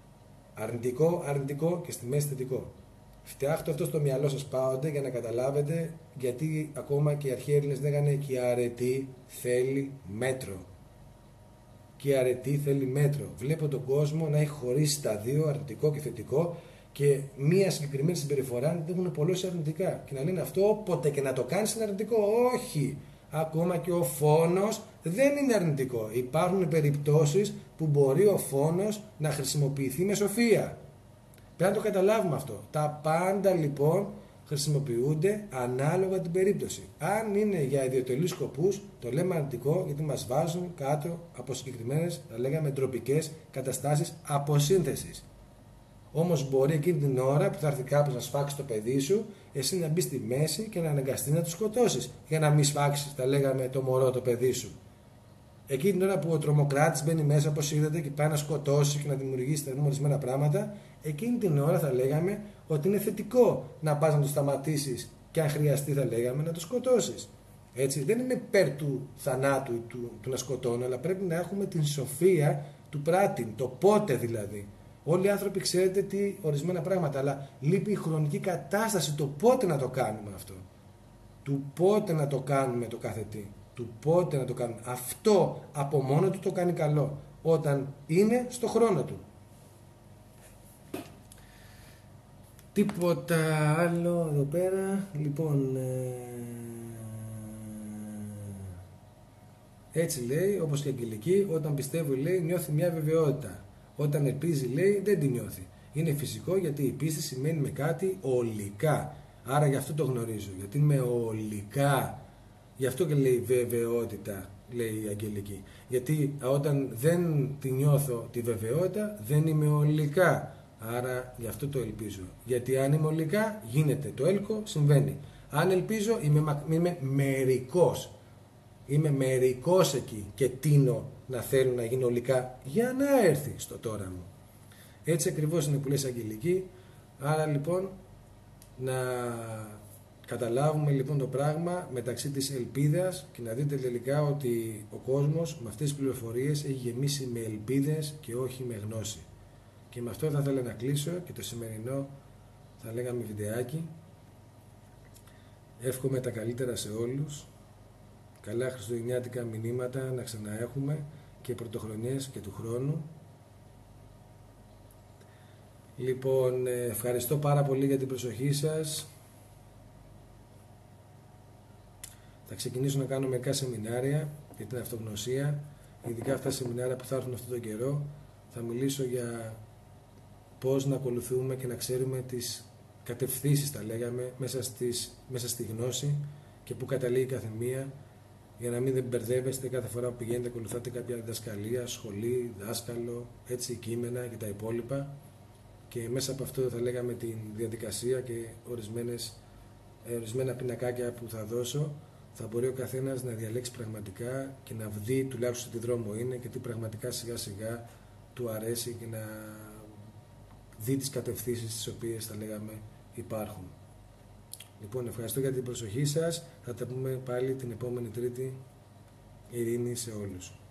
S1: Αρνητικό, αρνητικό και στη μέση θετικό. Φτιάχτε αυτό στο μυαλό σας πάονται για να καταλάβετε γιατί ακόμα και οι αρχαίοι Έλληνες λέγανε και η αρετή θέλει μέτρο. Και η αρετή θέλει μέτρο. Βλέπω τον κόσμο να έχει χωρίσει τα δύο, αρνητικό και θετικό, και μία συγκεκριμένη συμπεριφορά να έχουν πολλώσει αρνητικά. Και να λένε αυτό όποτε και να το κάνεις είναι αρνητικό. Όχι! Ακόμα και ο φόνος δεν είναι αρνητικό. Υπάρχουν περιπτώσεις που μπορεί ο φόνος να χρησιμοποιηθεί με σοφία. Πρέπει να το καταλάβουμε αυτό. Τα πάντα λοιπόν χρησιμοποιούνται ανάλογα την περίπτωση. Αν είναι για ιδιωτελείς σκοπούς, το λέμε αρνητικό γιατί μας βάζουν κάτω από συγκεκριμένες, θα λέγαμε, ντροπικές καταστάσεις αποσύνθεσης. Όμως μπορεί εκείνη την ώρα που θα έρθει κάποιος να σφάξει το παιδί σου, εσύ να μπει στη μέση και να αναγκαστεί να του σκοτώσεις. Για να μην σφάξεις, θα λέγαμε, το μωρό το παιδί σου. Εκείνη την ώρα που ο τρομοκράτης μπαίνει μέσα, όπως είδατε, και πάει να σκοτώσει και να δημιουργήσει ορισμένα πράγματα, εκείνη την ώρα θα λέγαμε ότι είναι θετικό να πας να το σταματήσεις και αν χρειαστεί, θα λέγαμε, να το σκοτώσεις. Έτσι, δεν είναι υπέρ του θανάτου του, του να σκοτώνω, αλλά πρέπει να έχουμε την σοφία του πράτην, το πότε δηλαδή. Όλοι οι άνθρωποι ξέρετε τι ορισμένα πράγματα, αλλά λείπει η χρονική κατάσταση, το πότε να το κάνουμε αυτό. του πότε να το κάνουμε το κάθε τι, του πότε να το κάνουμε. Αυτό από μόνο του το κάνει καλό, όταν είναι στο χρόνο του. Τίποτα άλλο εδώ πέρα. Λοιπόν, ε... έτσι λέει, όπως και η Αγγελική, όταν πιστεύει, λέει, νιώθει μια βεβαιότητα. Όταν ελπίζει, λέει, δεν τη νιώθει. Είναι φυσικό, γιατί η πίστη σημαίνει με κάτι ολικά. Άρα γι' αυτό το γνωρίζω, γιατί είμαι ολικά. Γι' αυτό και λέει βεβαιότητα, λέει η Αγγελική. Γιατί όταν δεν τη νιώθω τη βεβαιότητα, δεν είμαι ολικά. Άρα γι' αυτό το ελπίζω. Γιατί αν είμαι ολικά, γίνεται. Το έλκο συμβαίνει. Αν ελπίζω, είμαι, είμαι μερικός. Είμαι μερικός εκεί και τίνω να θέλω να γίνω ολικά για να έρθει στο τώρα μου. Έτσι ακριβώς είναι που λες, Αγγελική. Άρα λοιπόν να καταλάβουμε λοιπόν το πράγμα μεταξύ της ελπίδας και να δείτε τελικά ότι ο κόσμος με αυτές τις πληροφορίες έχει γεμίσει με ελπίδες και όχι με γνώση. Και με αυτό θα ήθελα να κλείσω και το σημερινό, θα λέγαμε, βιντεάκι. Εύχομαι τα καλύτερα σε όλους. Καλά χριστουγεννιάτικα μηνύματα να ξαναέχουμε και πρωτοχρονιές και του χρόνου. Λοιπόν, ευχαριστώ πάρα πολύ για την προσοχή σας. Θα ξεκινήσω να κάνω μερικά σεμινάρια για την αυτογνωσία. Ειδικά αυτά τα σεμινάρια που θα έρθουν αυτόν τον καιρό. Θα μιλήσω για πώς να ακολουθούμε και να ξέρουμε τις κατευθύνσεις, τα λέγαμε, μέσα, στις, μέσα στη γνώση και πού καταλήγει κάθε μία, για να μην δεν μπερδεύεστε κάθε φορά που πηγαίνετε, ακολουθάτε κάποια διδασκαλία, σχολή, δάσκαλο, έτσι, κείμενα και τα υπόλοιπα. Και μέσα από αυτό θα λέγαμε την διαδικασία και ορισμένες, ορισμένα πινακάκια που θα δώσω, θα μπορεί ο καθένας να διαλέξει πραγματικά και να δει τουλάχιστον τι δρόμο είναι και τι πραγματικά σιγά σιγά του αρέσει και να δει τις κατευθύνσεις τις οποίες, θα λέγαμε, υπάρχουν. Λοιπόν, ευχαριστώ για την προσοχή σας. Θα τα πούμε πάλι την επόμενη Τρίτη. Ειρήνη σε όλους.